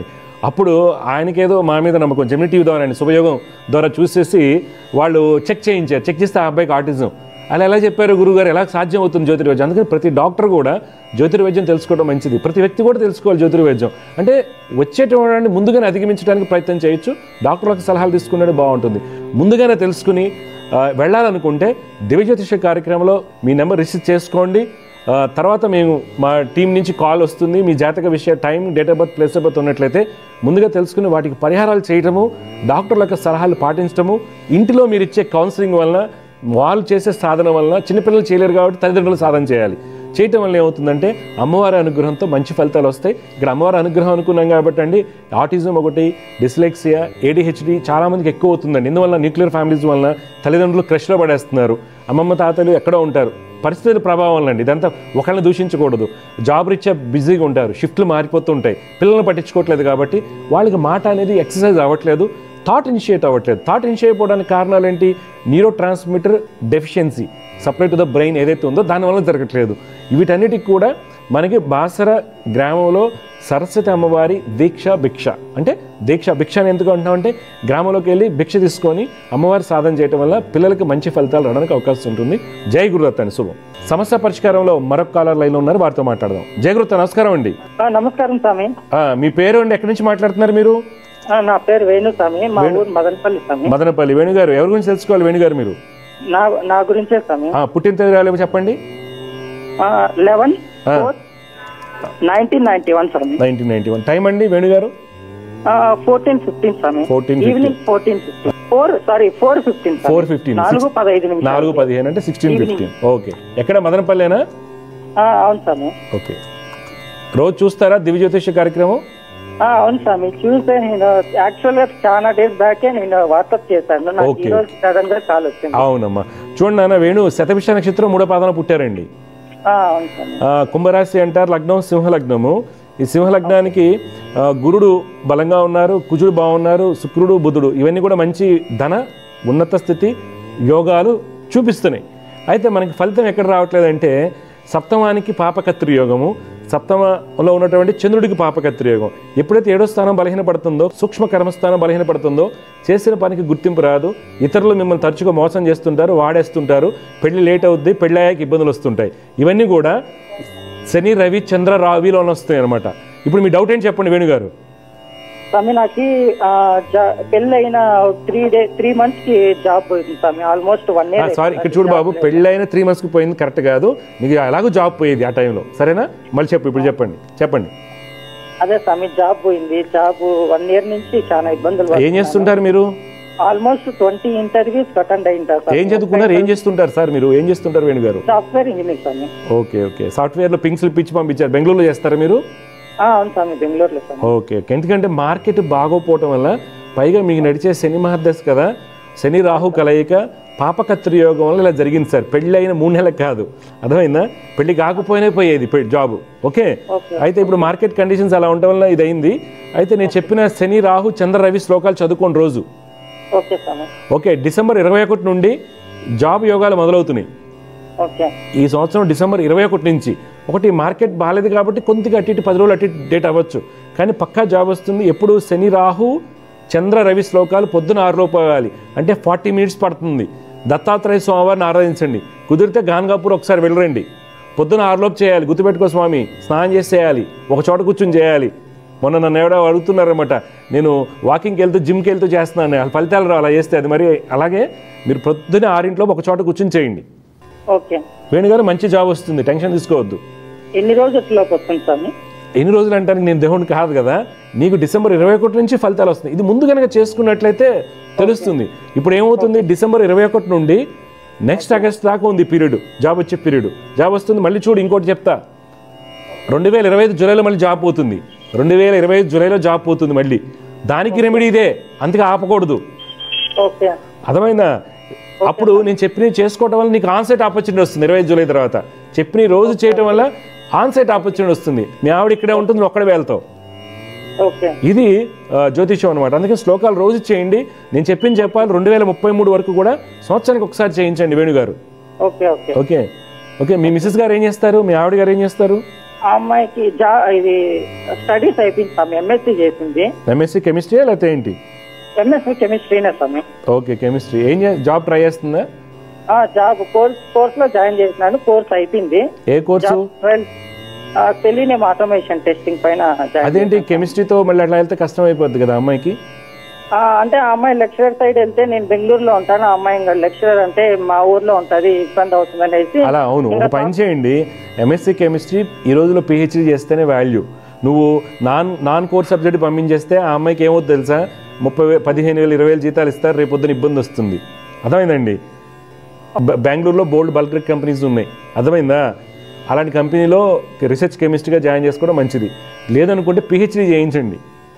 అప్పుడు ఆయనకేదో మా మీద నమ్మకం జెమిని టీవీ ద్వారా అండి శుభయోగం ద్వారా చూసేసి వాళ్ళు చెక్ చేయించారు. చెక్ చేస్తే ఆ అబ్బాయికి ఆటిజం. అలా ఎలా చెప్పారు గురువుగారు, ఎలా సాధ్యం అవుతుంది జ్యోతిర్వైద్యం? అందుకని ప్రతి డాక్టర్ కూడా జ్యోతిర్వైద్యం తెలుసుకోవడం మంచిది. ప్రతి వ్యక్తి కూడా తెలుసుకోవాలి జ్యోతిర్వైద్యం. అంటే వచ్చేటువంటి ముందుగానే అధిగమించడానికి ప్రయత్నం చేయొచ్చు. డాక్టర్లకు సలహాలు తీసుకునేది బాగుంటుంది. ముందుగానే తెలుసుకుని వెళ్ళాలనుకుంటే దివ్యజ్యోతిష కార్యక్రమంలో మీ నెంబర్ రిసీవ్ చేసుకోండి. తర్వాత మేము మా టీం నుంచి కాల్ వస్తుంది. మీ జాతక విషయ time, date of birth, place of birth ఉన్నట్లయితే ముందుగా తెలుసుకుని వాటికి పరిహారాలు చేయటము, డాక్టర్ల సలహాలు పాటించడము, ఇంటిలో మీరు ఇచ్చే కౌన్సిలింగ్ వలన, వాళ్ళు చేసే సాధన వలన, చిన్నపిల్లలు చేయలేరు కాబట్టి తల్లిదండ్రులు సాధన చేయాలి. చేయటం వల్ల ఏమవుతుందంటే అమ్మవారి అనుగ్రహంతో మంచి ఫలితాలు వస్తాయి. ఇక్కడ అమ్మవారి అనుగ్రహం అనుకున్నాం కాబట్టి అండి ఆటిజం ఒకటి, డిస్లెక్సియా, ఏడిహెచ్డి చాలామందికి ఎక్కువ అవుతుందండి. ఇందువల్ల న్యూక్లియర్ ఫ్యామిలీస్ వలన తల్లిదండ్రులు క్రష్లో పడేస్తున్నారు. అమ్మమ్మ తాతలు ఎక్కడో ఉంటారు. పరిస్థితుల ప్రభావం అండి. ఇదంతా ఒకళ్ళని దూషించకూడదు. జాబ్ రీత్యా బిజీగా ఉంటారు, షిఫ్ట్లు మారిపోతూ ఉంటాయి, పిల్లల్ని పట్టించుకోవట్లేదు కాబట్టి వాళ్ళకి మాట అనేది ఎక్సర్సైజ్ అవ్వట్లేదు, థాట్ ఇనిషియేట్ అవ్వట్లేదు. థాట్ ఇనిషియేట్ అవ్వడానికి కారణాలు ఏంటి? Neurotransmitter deficiency separate to the brain ఏదైతే ఉందో దానివల్ల జరగట్లేదు. వీటన్నిటికి కూడా మనకి బాసర గ్రామంలో సరస్వతి అమ్మవారి దీక్ష భిక్ష, అంటే దీక్ష భిక్ష అని ఎందుకు అంటున్నామంటే గ్రామంలోకి వెళ్ళి భిక్ష తీసుకొని అమ్మవారి సాధన చేయడం వల్ల పిల్లలకి మంచి ఫలితాలు రావడానికి అవకాశం ఉంటుంది. జై గురుదత్త అని శుభం. సమస్య పరిష్కారంలో మరొక కాలర్ లైన్లో ఉన్నారు, వారితో మాట్లాడదాం. జై గురుదత్త, నమస్కారం అండి. నమస్కారం స్వామి. మీ పేరు అండి, ఎక్కడి నుంచి మాట్లాడుతున్నారు మీరు? నా పేరు వేణు స్వామి, మా ఊరు మదనపల్లి స్వామి. మదనపల్లి. వేణు గారు ఎవరి గురించి తెలుసుకోవాలి వేణు గారు మీరు? నా నా గురించే స్వామి. పుట్టిన తేదీ చెప్పండి. లెవెన్ నైన్టీన్ నైన్టీ వన్ స్వామి. Nineteen ninety one. టైం అండి వేణు గారు? ఫోర్టీన్ ఫిఫ్టీన్ స్వామి. Fourteen evening fourteen fifteen four sorry four fifteen four fifteen నాలుగు పదహైదు నిమిషాలు. నాలుగు పదిహేను అంటే సిక్స్టీన్ ఫిఫ్టీన్. ఓకే. ఎక్కడ మదనపల్లేనా? అవును స్వామి. ఓకే. రోజు చూస్తారా దివ్య జ్యోతిష కార్యక్రమం? అవును స్వామి, చూస్తే నేను యాక్చువల్ గా చాలా డేస్ బ్యాకే నేను వాట్సాప్ చేశాను. నాకు ఈ రోజు సడన్ గా కాల్ వచ్చింది. అవునమ్మా. చూడండి నాన్న, వేణు శతభిష నక్షత్రం మూడో పాదాన పుట్టారండి. అవును స్వామి. కుంభరాశి అంటారు, లగ్నం సింహలగ్నము. ఈ సింహలగ్నానికి గురుడు బలంగా ఉన్నారు, కుజుడు బాగున్నారు, శుక్రుడు, బుధుడు ఇవన్నీ కూడా మంచి ధన ఉన్నత స్థితి యోగాలు చూపిస్తున్నాయి. అయితే మనకి ఫలితం ఎక్కడ రావట్లేదంటే సప్తమానికి పాపకత్రి యోగము, సప్తమలో ఉన్నటువంటి చంద్రుడికి పాపకత్రి యోగం. ఎప్పుడైతే ఏడో స్థానం బలహీనపడుతుందో, సూక్ష్మ కర్మస్థానం బలహీనపడుతుందో చేసిన పనికి గుర్తింపు రాదు. ఇతరులు మిమ్మల్ని తరచుగా మోసం చేస్తుంటారు, వాడేస్తుంటారు, పెళ్లి లేట్ అవుద్ది, పెళ్ళి అయ్యాక ఇబ్బందులు వస్తుంటాయి. ఇవన్నీ కూడా శని, రవి, చంద్ర, రావిలో వస్తాయి అనమాట. ఇప్పుడు మీ డౌట్ ఏంటి చెప్పండి వేణుగారు? స్వామి, నాకు పెళ్ళి అయిన త్రీ డే త్రీ మంత్స్ కి జాబ్ పోయింది స్వామి. Almost one year. సారీ, ఇక్కడ చూడు బాబు, పెళ్ళి అయిన త్రీ మంత్స్ కి పోయింది కరెక్ట్ కాదు. నీకు ఎలాగో జాబ్ పోయేది ఆ టైంలో, సరేనా? మళ్ళీ చెప్పు, ఇప్పుడు చెప్పండి చెప్పండి. అదే స్వామి, జాబ్ పోయింది. జాబ్ వన్ ఇయర్ నుంచి చాలా ఇబ్బందులు. ఏం చేస్తుంటారు మీరు? ఆల్మోస్ట్ ట్వంటీ ఇంటర్వ్యూస్ అటెండ్ అయింటారు. ఏం చదువుకున్నారు, ఏం చేస్తుంటారు సార్ మీరు? ఏం చేస్తుంటారు వేణు గారు? సాఫ్ట్వేర్ ఇంజనీర్ స్వామి. Okay okay. సాఫ్ట్వేర్ లో పింక్ స్లిప్ ఇచ్చి పంపించారు. బెంగళూరులో చేస్తారా మీరు? అవును స్వామి, బెంగళూరులో. Okay okay. ఎందుకంటే మార్కెట్ బాగోపోవటం వల్ల, పైగా మీకు నడిచే శని మహర్దశ కదా, శని రాహు కలయిక, పాపకత్రి యోగం వల్ల ఇలా జరిగింది సార్. పెళ్ళి అయిన మూడు నెలలకు కాదు, అర్థమైందా? పెళ్లి కాకపోయినా పోయేది జాబ్. ఓకే. అయితే ఇప్పుడు మార్కెట్ కండిషన్స్ అలా ఉండటం వల్ల ఇది అయింది. అయితే నేను చెప్పిన శని, రాహు, చంద్ర, రవి శ్లోకాలు చదువుకోండి రోజు. ఓకే. డిసెంబర్ ఇరవై ఒకటి నుండి జాబ్ యోగాలు మొదలవుతున్నాయి. ఈ సంవత్సరం డిసెంబర్ ఇరవై ఒకటి నుంచి. ఒకటి మార్కెట్ బాగాలేదు కాబట్టి కొద్దిగా అటు ఇటు పది రోజులు అటు ఇటు డేట్ అవ్వచ్చు, కానీ పక్కా జాబ్ వస్తుంది. ఎప్పుడు శని, రాహు, చంద్ర, రవి శ్లోకాలు పొద్దున ఆరు లోపు అవ్వాలి, అంటే ఫార్టీ మినిట్స్ పడుతుంది. దత్తాత్రేయ స్వామివారిని ఆరాధించండి. కుదిరితే గాన్గాపూర్ ఒకసారి వెళ్ళరండి. పొద్దున ఆరులోపు చేయాలి, గుర్తుపెట్టుకో స్వామి. స్నానం చేసి చేయాలి, ఒక చోట కూర్చొని చేయాలి. మొన్న నన్ను ఎవడో అడుగుతున్నారనమాట, నేను వాకింగ్కి వెళ్తూ జిమ్కి వెళ్తూ చేస్తున్నాను, ఫలితాలు రా అలా చేస్తే. అది మరి అలాగే మీరు పొద్దున ఆరింట్లో ఒక చోట కూర్చొని చేయండి. ఓకే వేణుగారు, మంచి జాబ్ వస్తుంది, టెన్షన్ తీసుకోవద్దు. ఎన్ని రోజుల్లోకి వస్తుంది స్వామి? ఎన్ని రోజులు అంటానికి నేను దేవుడిని కాదు కదా. నీకు డిసెంబర్ ఇరవై ఒకటి నుంచి ఫలితాలు వస్తున్నాయి. ఇది ముందు కనుక చేసుకున్నట్లయితే తెలుస్తుంది. ఇప్పుడు ఏమవుతుంది, డిసెంబర్ ఇరవై ఒకటి నుండి నెక్స్ట్ ఆగస్ట్ దాకా ఉంది పీరియడ్, జాబ్ వచ్చే పీరియడ్. జాబ్ వస్తుంది. మళ్ళీ చూడు, ఇంకోటి చెప్తా, రెండు వేల ఇరవై ఐదు జూలైలో మళ్ళీ జాబ్ పోతుంది. రెండు వేల ఇరవై ఐదు జూలైలో జాబ్ పోతుంది మళ్ళీ. దానికి రెమెడీ ఇదే, అందుకే ఆపకూడదు. అర్థమైందా? అప్పుడు నేను చెప్పిన చేసుకోవడం వల్ల నీకు ఆన్సైట్ ఆపర్చునిటీ వస్తుంది. ఇరవై ఐదు జూలై తర్వాత చెప్పిన రోజు చేయడం వల్ల ఆన్సైట్ ఆపర్చునిటీ వస్తుంది. మీ ఆవిడ ఇక్కడే ఉంటుంది, నువ్వు ఒక్కడే వెళ్తావు. ఇది జ్యోతిషం అనమాట. అందుకే శ్లోకాలు రోజు చేయండి. నేను చెప్పింది చెప్పాలి. రెండు వేల ముప్పై మూడు వరకు కూడా సంవత్సరానికి ఒకసారి చేయించండి వేణుగారు. Okay okay. మీ మిసెస్ గారు ఏం చేస్తారు? మీ ఆవిడ గారు ఏం చేస్తారు? ఆ అమ్మాయికి జా ఇది స్టడీస్ అయిపోయింది స్వామి, ఎంఎస్సీ చేసింది. ఎంఎస్సీ కెమిస్ట్రీ లేకపోతే ఏంటి? ఎంఎస్సీ కెమిస్ట్రీనే స్వామి. Okay, chemistry. ఏం జాబ్ ట్రై చేస్తుందా? జాబ్ కోర్స్ కోర్స్ లో జాయిన్ చేసినాను, కోర్స్ అయిపోయింది. ఏ కోర్సు? సెలీనియం ఆటోమేషన్ టెస్టింగ్ పైన. అదేంటి కెమిస్ట్రీతో మళ్ళీ అట్లా వెళ్తే కష్టం అయిపోద్ది కదా అమ్మాయికి? అంటే ఆ అమ్మాయి లెక్చరర్ సైడ్ వెళ్తే నేను బెంగళూరులో ఉంటాను, ఆ అమ్మాయి ఇంకా లెక్చరర్ అంటే మా ఊర్లో ఉంటుంది, ఇబ్బంది అవుతుంది అనేసి. అలా అవును, ఒక పని చేయండి, ఎంఎస్సీ కెమిస్ట్రీ ఈ రోజులో పిహెచ్డీ చేస్తేనే వాల్యూ. నువ్వు నాన్ నాన్ కోర్స్ సబ్జెక్ట్ పంపించేస్తే ఆ అమ్మాయికి ఏమవుతుంది తెలుసా? ముప్పై వే పదిహేను వేలు ఇరవై వేలు జీతాలు ఇస్తారు, రేపు పొద్దున ఇబ్బంది వస్తుంది. అర్థమైందండి? బెంగళూరులో బోల్డ్ బల్క్ కంపెనీస్ ఉన్నాయి, అర్థమైందా? అలాంటి కంపెనీలో రీసెర్చ్ కెమిస్ట్రీగా జాయిన్ చేసుకోవడం మంచిది. లేదనుకుంటే పిహెచ్డీ చేయించండి.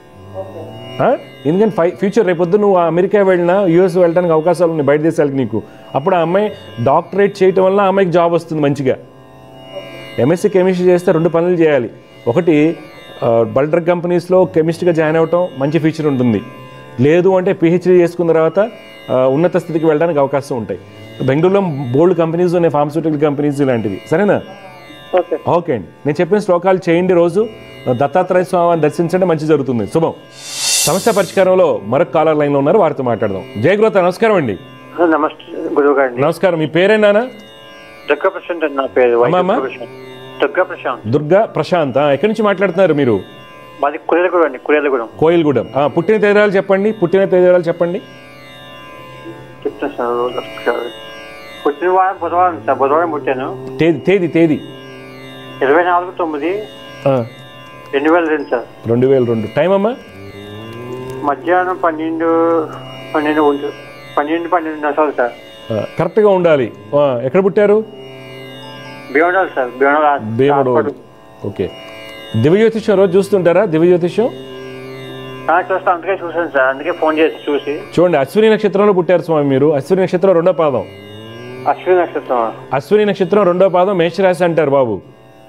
ఎందుకంటే ఫై ఫ్యూచర్ రేపొద్దు నువ్వు అమెరికా వెళ్ళినా యూఎస్ వెళ్ళడానికి అవకాశాలు ఉన్నాయి, బయట దేశాలకు నీకు. అప్పుడు ఆ అమ్మాయి డాక్టరేట్ చేయటం వల్ల ఆ అమ్మాయికి జాబ్ వస్తుంది మంచిగా. ఎంఎస్సీ కెమిస్ట్రీ చేస్తే రెండు పనులు చేయాలి. ఒకటి బల్క్ డ్రగ్ కంపెనీస్లో కెమిస్ట్రీగా జాయిన్ అవ్వటం మంచి ఫ్యూచర్ ఉంటుంది. లేదు అంటే పిహెచ్డీ చేసుకున్న తర్వాత ఉన్నత స్థితికి వెళ్ళడానికి అవకాశం ఉంటాయి. బెంగళూరులో బోల్డ్ కంపెనీస్ ఉన్నాయి, ఫార్మస్యూటికల్ కంపెనీస్ ఇలాంటివి. సరేనా? ఓకే అండి, నేను చెప్పిన శ్లోకాలు చేయండి, రోజు దత్తాత్రేయ స్వామిని దర్శించండి, మంచి జరుగుతుంది. శుభం. సమస్య పరిష్కారంలో మరొక కాలర్ లైన్లో ఉన్నారు, వారితో మాట్లాడదాం. జయగ్రోత, నమస్కారం అండి. నమస్తే గురువుగారు. నమస్కారం, మీ పేరేనా? దుర్గా ప్రశాంత్ అండి నా పేరు. దుర్గా ప్రశాంత్. దుర్గా ప్రశాంత్, ఎక్కడి నుంచి మాట్లాడుతున్నారు మీరు? మాది కురేలగూడెం అండి. కురేలగూడెం. కోయిల్గూడెం. పుట్టిన తేదీరాలు చెప్పండి, పుట్టిన తేదీరాలు చెప్పండి. చెప్తాను సార్. పుట్టిన వారం బుధవారం సార్, బుధవారం పుట్టాను. తేదీ తేదీ తేదీ ఇరవై నాలుగు తొమ్మిది రెండు వేల రెండు సార్. రెండు వేల రెండు. టైం అమ్మా? మధ్యాహ్నం పన్నెండు పన్నెండు పన్నెండు పన్నెండు నిమిషాలు సార్. కరెక్ట్గా ఉండాలి. ఎక్కడ పుట్టారు? భీమడోలు సార్. భీమడోలు. ఓకే. దివ్య జ్యోతిష్యం రోజు చూస్తుంటారా? దివ్య జ్యోతిష్యం చూస్తా, అందుకే చూసాను సార్, అందుకే ఫోన్ చేసి చూసి. చూడండి, అశ్విని నక్షత్రంలో పుట్టారు స్వామి మీరు. అశ్విని నక్షత్రం రెండో పాదం. అశ్విని నక్షత్రం. అశ్విని నక్షత్రం రెండో పాదం మేషరాశి అంటారు బాబు.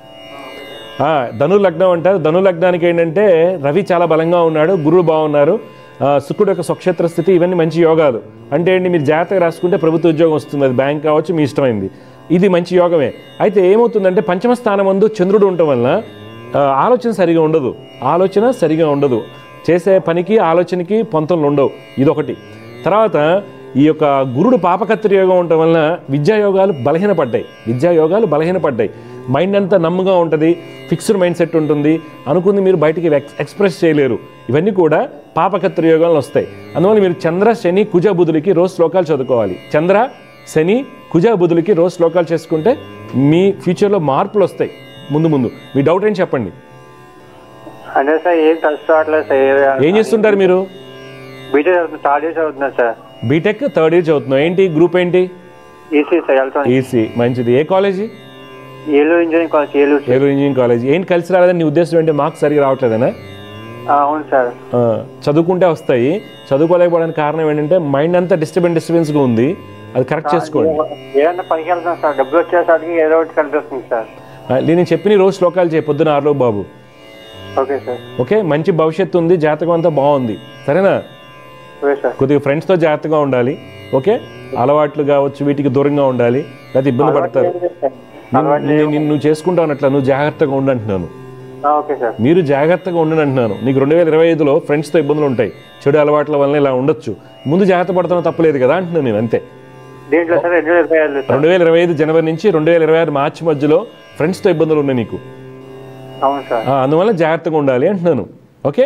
ధను లగ్నం అంటారు. ధను లగ్నానికి ఏంటంటే రవి చాలా బలంగా ఉన్నాడు, గురువు బాగున్నారు, శుక్రుడు యొక్క స్వక్షేత్ర స్థితి, ఇవన్నీ మంచి యోగాలు. అంటే ఏంటి, మీరు జాతకం రాసుకుంటే ప్రభుత్వ ఉద్యోగం వస్తుంది, అది బ్యాంక్ కావచ్చు, మీ ఇష్టమైంది, ఇది మంచి యోగమే. అయితే ఏమవుతుందంటే పంచమ స్థానం ముందు చంద్రుడు ఉండటం వలన ఆలోచన సరిగా ఉండదు, ఆలోచన సరిగా ఉండదు, చేసే పనికి ఆలోచనకి పొంతలు ఉండవు, ఇదొకటి. తర్వాత ఈ యొక్క గురుడు పాపకత్రి యోగం ఉండటం వలన విద్యాయోగాలు బలహీనపడ్డాయి, విద్యాయోగాలు బలహీనపడ్డాయి. మైండ్ అంతా నమ్ముగా ఉంటుంది, ఫిక్స్డ్ మైండ్ సెట్ ఉంటుంది, అనుకుంది మీరు బయటికి ఎక్స్ప్రెస్ చేయలేరు. ఇవన్నీ కూడా పాపకత్రి యోగాలు వస్తాయి. అందువల్ల మీరు చంద్ర శని కుజ బుధులకి రోజు శ్లోకాలు చదువుకోవాలి. చంద్ర శని కుజ బుధులకి రోజు శ్లోకాలు చేసుకుంటే మీ ఫ్యూచర్లో మార్పులు వస్తాయి. ముందు ముందు మీ డౌట్ ఏంటి చెప్పండి. అంటే సార్ ఏం కష్టపడలేదు సార్. ఏం చేస్తుంటారు మీరు? బీటెక్ థర్డ్ ఇయర్ చదువుతున్నారు సార్. బీటెక్ థర్డ్ ఇయర్ చదువుతున్నావు. ఏంటి గ్రూప్ ఏంటి? EC sir. ఈసీ, మంచిది. ఏ college? Eluru engineering college. Eluru Eluru engineering college. ఏంటి కలిసి రాలేదని నీ ఉద్దేశం ఏంటి? మార్క్స్ సరిగా రావట్లేదనా? అవును సార్. చదువుకుంటే వస్తాయి, చదువుకోలేకపోవడానికి కారణం ఏంటంటే మైండ్ అంతా డిస్టర్బెన్స్ డిస్టర్బెన్స్గా ఉంది, అది కరెక్ట్ చేసుకోండి. ఏదైనా పనికి వెళ్తాం సార్, డబ్బులు వచ్చేసరికి ఏదో ఒకటి కనిపిస్తుంది సార్. నేను చెప్పిన రోజు శ్లోకాలు చేయి పొద్దున ఆరులో బాబు. Okay sir. ఓకే, మంచి భవిష్యత్తు ఉంది, జాతకం అంతా బాగుంది, సరేనా? కొద్దిగా ఫ్రెండ్స్తో జాగ్రత్తగా ఉండాలి. ఓకే, అలవాట్లు కావచ్చు వీటికి దూరంగా ఉండాలి, లేకపోతే ఇబ్బంది పడతారు. నేను నువ్వు చేసుకుంటావు అట్లా, నువ్వు జాగ్రత్తగా ఉండంటున్నాను. మీరు జాగ్రత్తగా ఉండని అంటున్నాను. నీకు రెండు వేల ఇరవై ఐదులో ఫ్రెండ్స్తో ఇబ్బందులు ఉంటాయి, చెడు అలవాట్ల వల్ల ఇలా ఉండొచ్చు, ముందు జాగ్రత్త పడతానో తప్పలేదు కదా అంటున్నాను నేను, అంతే. రెండు వేల ఇరవై ఐదు జనవరి నుంచి రెండు వేల ఇరవై ఆరు మార్చి మధ్యలో ఫ్రెండ్స్తో ఇబ్బందులు ఉన్నాయి నీకు, అందువల్ల జాగ్రత్తగా ఉండాలి అంటున్నాను. ఓకే,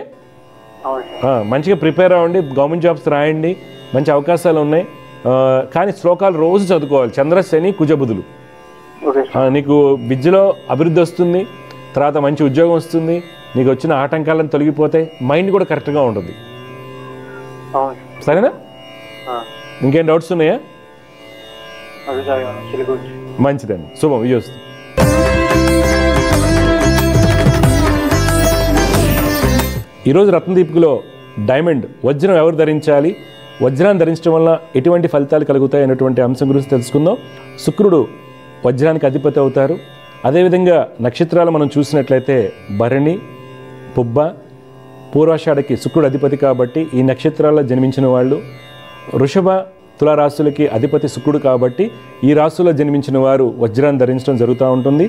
మంచిగా ప్రిపేర్ అవ్వండి, గవర్నమెంట్ జాబ్స్ రాయండి, మంచి అవకాశాలు ఉన్నాయి. కానీ శ్లోకాలు రోజు చదువుకోవాలి. చంద్ర శని కుజబుధులు. నీకు విద్యలో అభివృద్ధి వస్తుంది, తర్వాత మంచి ఉద్యోగం వస్తుంది, నీకు వచ్చిన ఆటంకాలను తొలగిపోతాయి, మైండ్ కూడా కరెక్ట్గా ఉంటుంది. సరేనా? ఇంకేం డౌట్స్ ఉన్నాయా? మంచిదండి, శుభం, విజయస్తు. ఈరోజు రత్నదీపికలో డైమండ్ వజ్రం ఎవరు ధరించాలి, వజ్రాన్ని ధరించడం వల్ల ఎటువంటి ఫలితాలు కలుగుతాయి అనేటువంటి అంశం గురించి తెలుసుకుందాం. శుక్రుడు వజ్రానికి అధిపతి అవుతారు. అదేవిధంగా నక్షత్రాలు మనం చూసినట్లయితే భరణి, పుబ్బ, పూర్వాషాఢకి శుక్రుడు అధిపతి కాబట్టి ఈ నక్షత్రాల్లో జన్మించిన వాళ్ళు. వృషభ, తులారాశులకి అధిపతి శుక్రుడు కాబట్టి ఈ రాశుల్లో జన్మించిన వారు వజ్రాన్ని ధరించడం జరుగుతూ ఉంటుంది.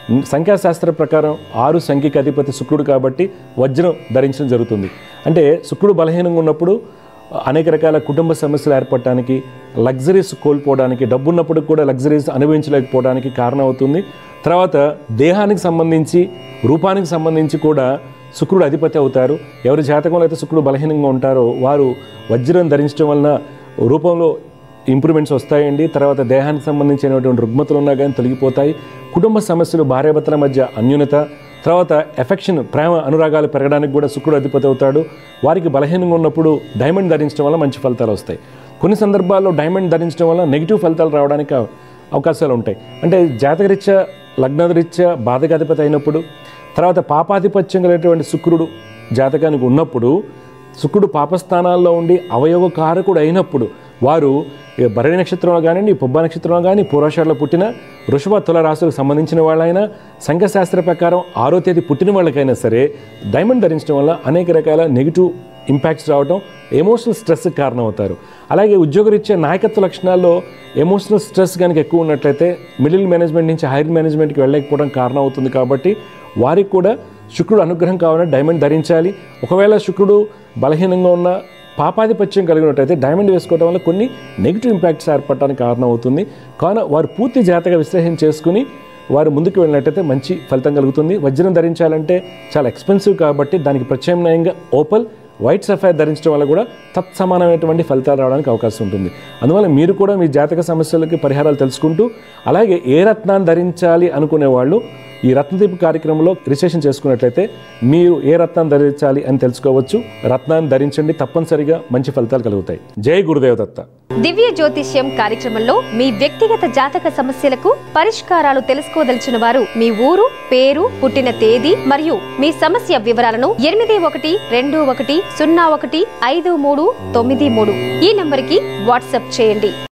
సంఖ్యాశాస్త్ర ప్రకారం ఆరు సంఖ్యకి అధిపతి శుక్రుడు కాబట్టి వజ్రం ధరించడం జరుగుతుంది. అంటే శుక్రుడు బలహీనంగా ఉన్నప్పుడు అనేక రకాల కుటుంబ సమస్యలు ఏర్పడటానికి, లగ్జరీస్ కోల్పోవడానికి, డబ్బున్నప్పుడు కూడా లగ్జరీస్ అనుభవించలేకపోవడానికి కారణం అవుతుంది. తర్వాత దేహానికి సంబంధించి, రూపానికి సంబంధించి కూడా శుక్రుడు అధిపతి అవుతారు. ఎవరి జాతకంలో అయితే శుక్రుడు బలహీనంగా ఉంటారో వారు వజ్రం ధరించడం వలన రూపంలో ఇంప్రూవ్మెంట్స్ వస్తాయండి. తర్వాత దేహానికి సంబంధించినటువంటి రుగ్మతలు ఉన్నా కానీ తొలగిపోతాయి. కుటుంబ సమస్యలు, భార్యాభర్తల మధ్య అన్యోన్యత, తర్వాత ఎఫెక్షన్, ప్రేమ అనురాగాలు పెరగడానికి కూడా శుక్రుడు అధిపతి అవుతాడు. వారికి బలహీనంగా ఉన్నప్పుడు డైమండ్ ధరించడం వల్ల మంచి ఫలితాలు వస్తాయి. కొన్ని సందర్భాల్లో డైమండ్ ధరించడం వల్ల నెగిటివ్ ఫలితాలు రావడానికి అవకాశాలు ఉంటాయి. అంటే జాతకరీత్యా, లగ్నరీత్యా బాధకాధిపతి అయినప్పుడు, తర్వాత పాపాధిపత్యం కలిగినటువంటి శుక్రుడు జాతకానికి ఉన్నప్పుడు, శుక్రుడు పాపస్థానాల్లో ఉండి అవయవకారకుడు అయినప్పుడు వారు భరణి నక్షత్రంలో కానివ్వండి, పుబ్బ నక్షత్రంలో కానీ, పూర్వాషాఢలో పుట్టిన వృషభ తుల రాశులకు సంబంధించిన వాళ్ళైనా, సంఖ్యాశాస్త్ర ప్రకారం ఆరో తేదీ పుట్టిన వాళ్ళకైనా సరే డైమండ్ ధరించడం వల్ల అనేక రకాల నెగిటివ్ ఇంపాక్ట్స్ రావడం, ఎమోషనల్ స్ట్రెస్కి కారణం అవుతారు. అలాగే ఉద్యోగరీత్యా నాయకత్వ లక్షణాల్లో ఎమోషనల్ స్ట్రెస్ కనుక ఎక్కువ ఉన్నట్లయితే మిడిల్ మేనేజ్మెంట్ నుంచి హైయర్ మేనేజ్మెంట్కి వెళ్ళలేకపోవడం కారణం అవుతుంది. కాబట్టి వారికి కూడా శుక్రుడు అనుగ్రహం కావాలని డైమండ్ ధరించాలి. ఒకవేళ శుక్రుడు బలహీనంగా ఉన్న, పాపాధిపత్యం కలిగినట్టయితే డైమండ్ వేసుకోవడం వల్ల కొన్ని నెగిటివ్ ఇంపాక్ట్స్ ఏర్పడడానికి కారణం అవుతుంది. కావున వారు పూర్తి జాతక విశ్లేషణ చేసుకుని వారు ముందుకు వెళ్ళినట్టయితే మంచి ఫలితం కలుగుతుంది. వజ్రం ధరించాలంటే చాలా ఎక్స్పెన్సివ్ కాబట్టి దానికి ప్రత్యామ్నాయంగా ఓపల్, వైట్ సఫైర్ ధరించడం వల్ల కూడా తత్సమానమైనటువంటి ఫలితాలు రావడానికి అవకాశం ఉంటుంది. అందువల్ల మీరు కూడా మీ జాతక సమస్యలకి పరిహారాలు తెలుసుకుంటూ, అలాగే ఏ రత్నాన్ని ధరించాలి అనుకునే వాళ్ళు ఈ రత్నదీప కార్యక్రమంలో రిజిస్ట్రేషన్ చేసుకున్నట్లయితే మీరు ఏ రత్నాన్ని ధరించాలి అని తెలుసుకోవచ్చు. రత్నాన్ని ధరించండి, తప్పనిసరిగా మంచి ఫలితాలు కలుగుతాయి. జై గురుదేవ దత్త. దివ్య జ్యోతిష్యం కార్యక్రమంలో మీ వ్యక్తిగత జాతక సమస్యలకు పరిష్కారాలు తెలుసుకోదలిచిన వారు మీ ఊరు, పేరు, పుట్టిన తేదీ మరియు మీ సమస్య వివరాలను ఎనిమిది ఒకటి రెండు ఒకటి సున్నా ఒకటి ఐదు మూడు తొమ్మిది మూడు ఈ నంబర్కి వాట్సాప్ చేయండి.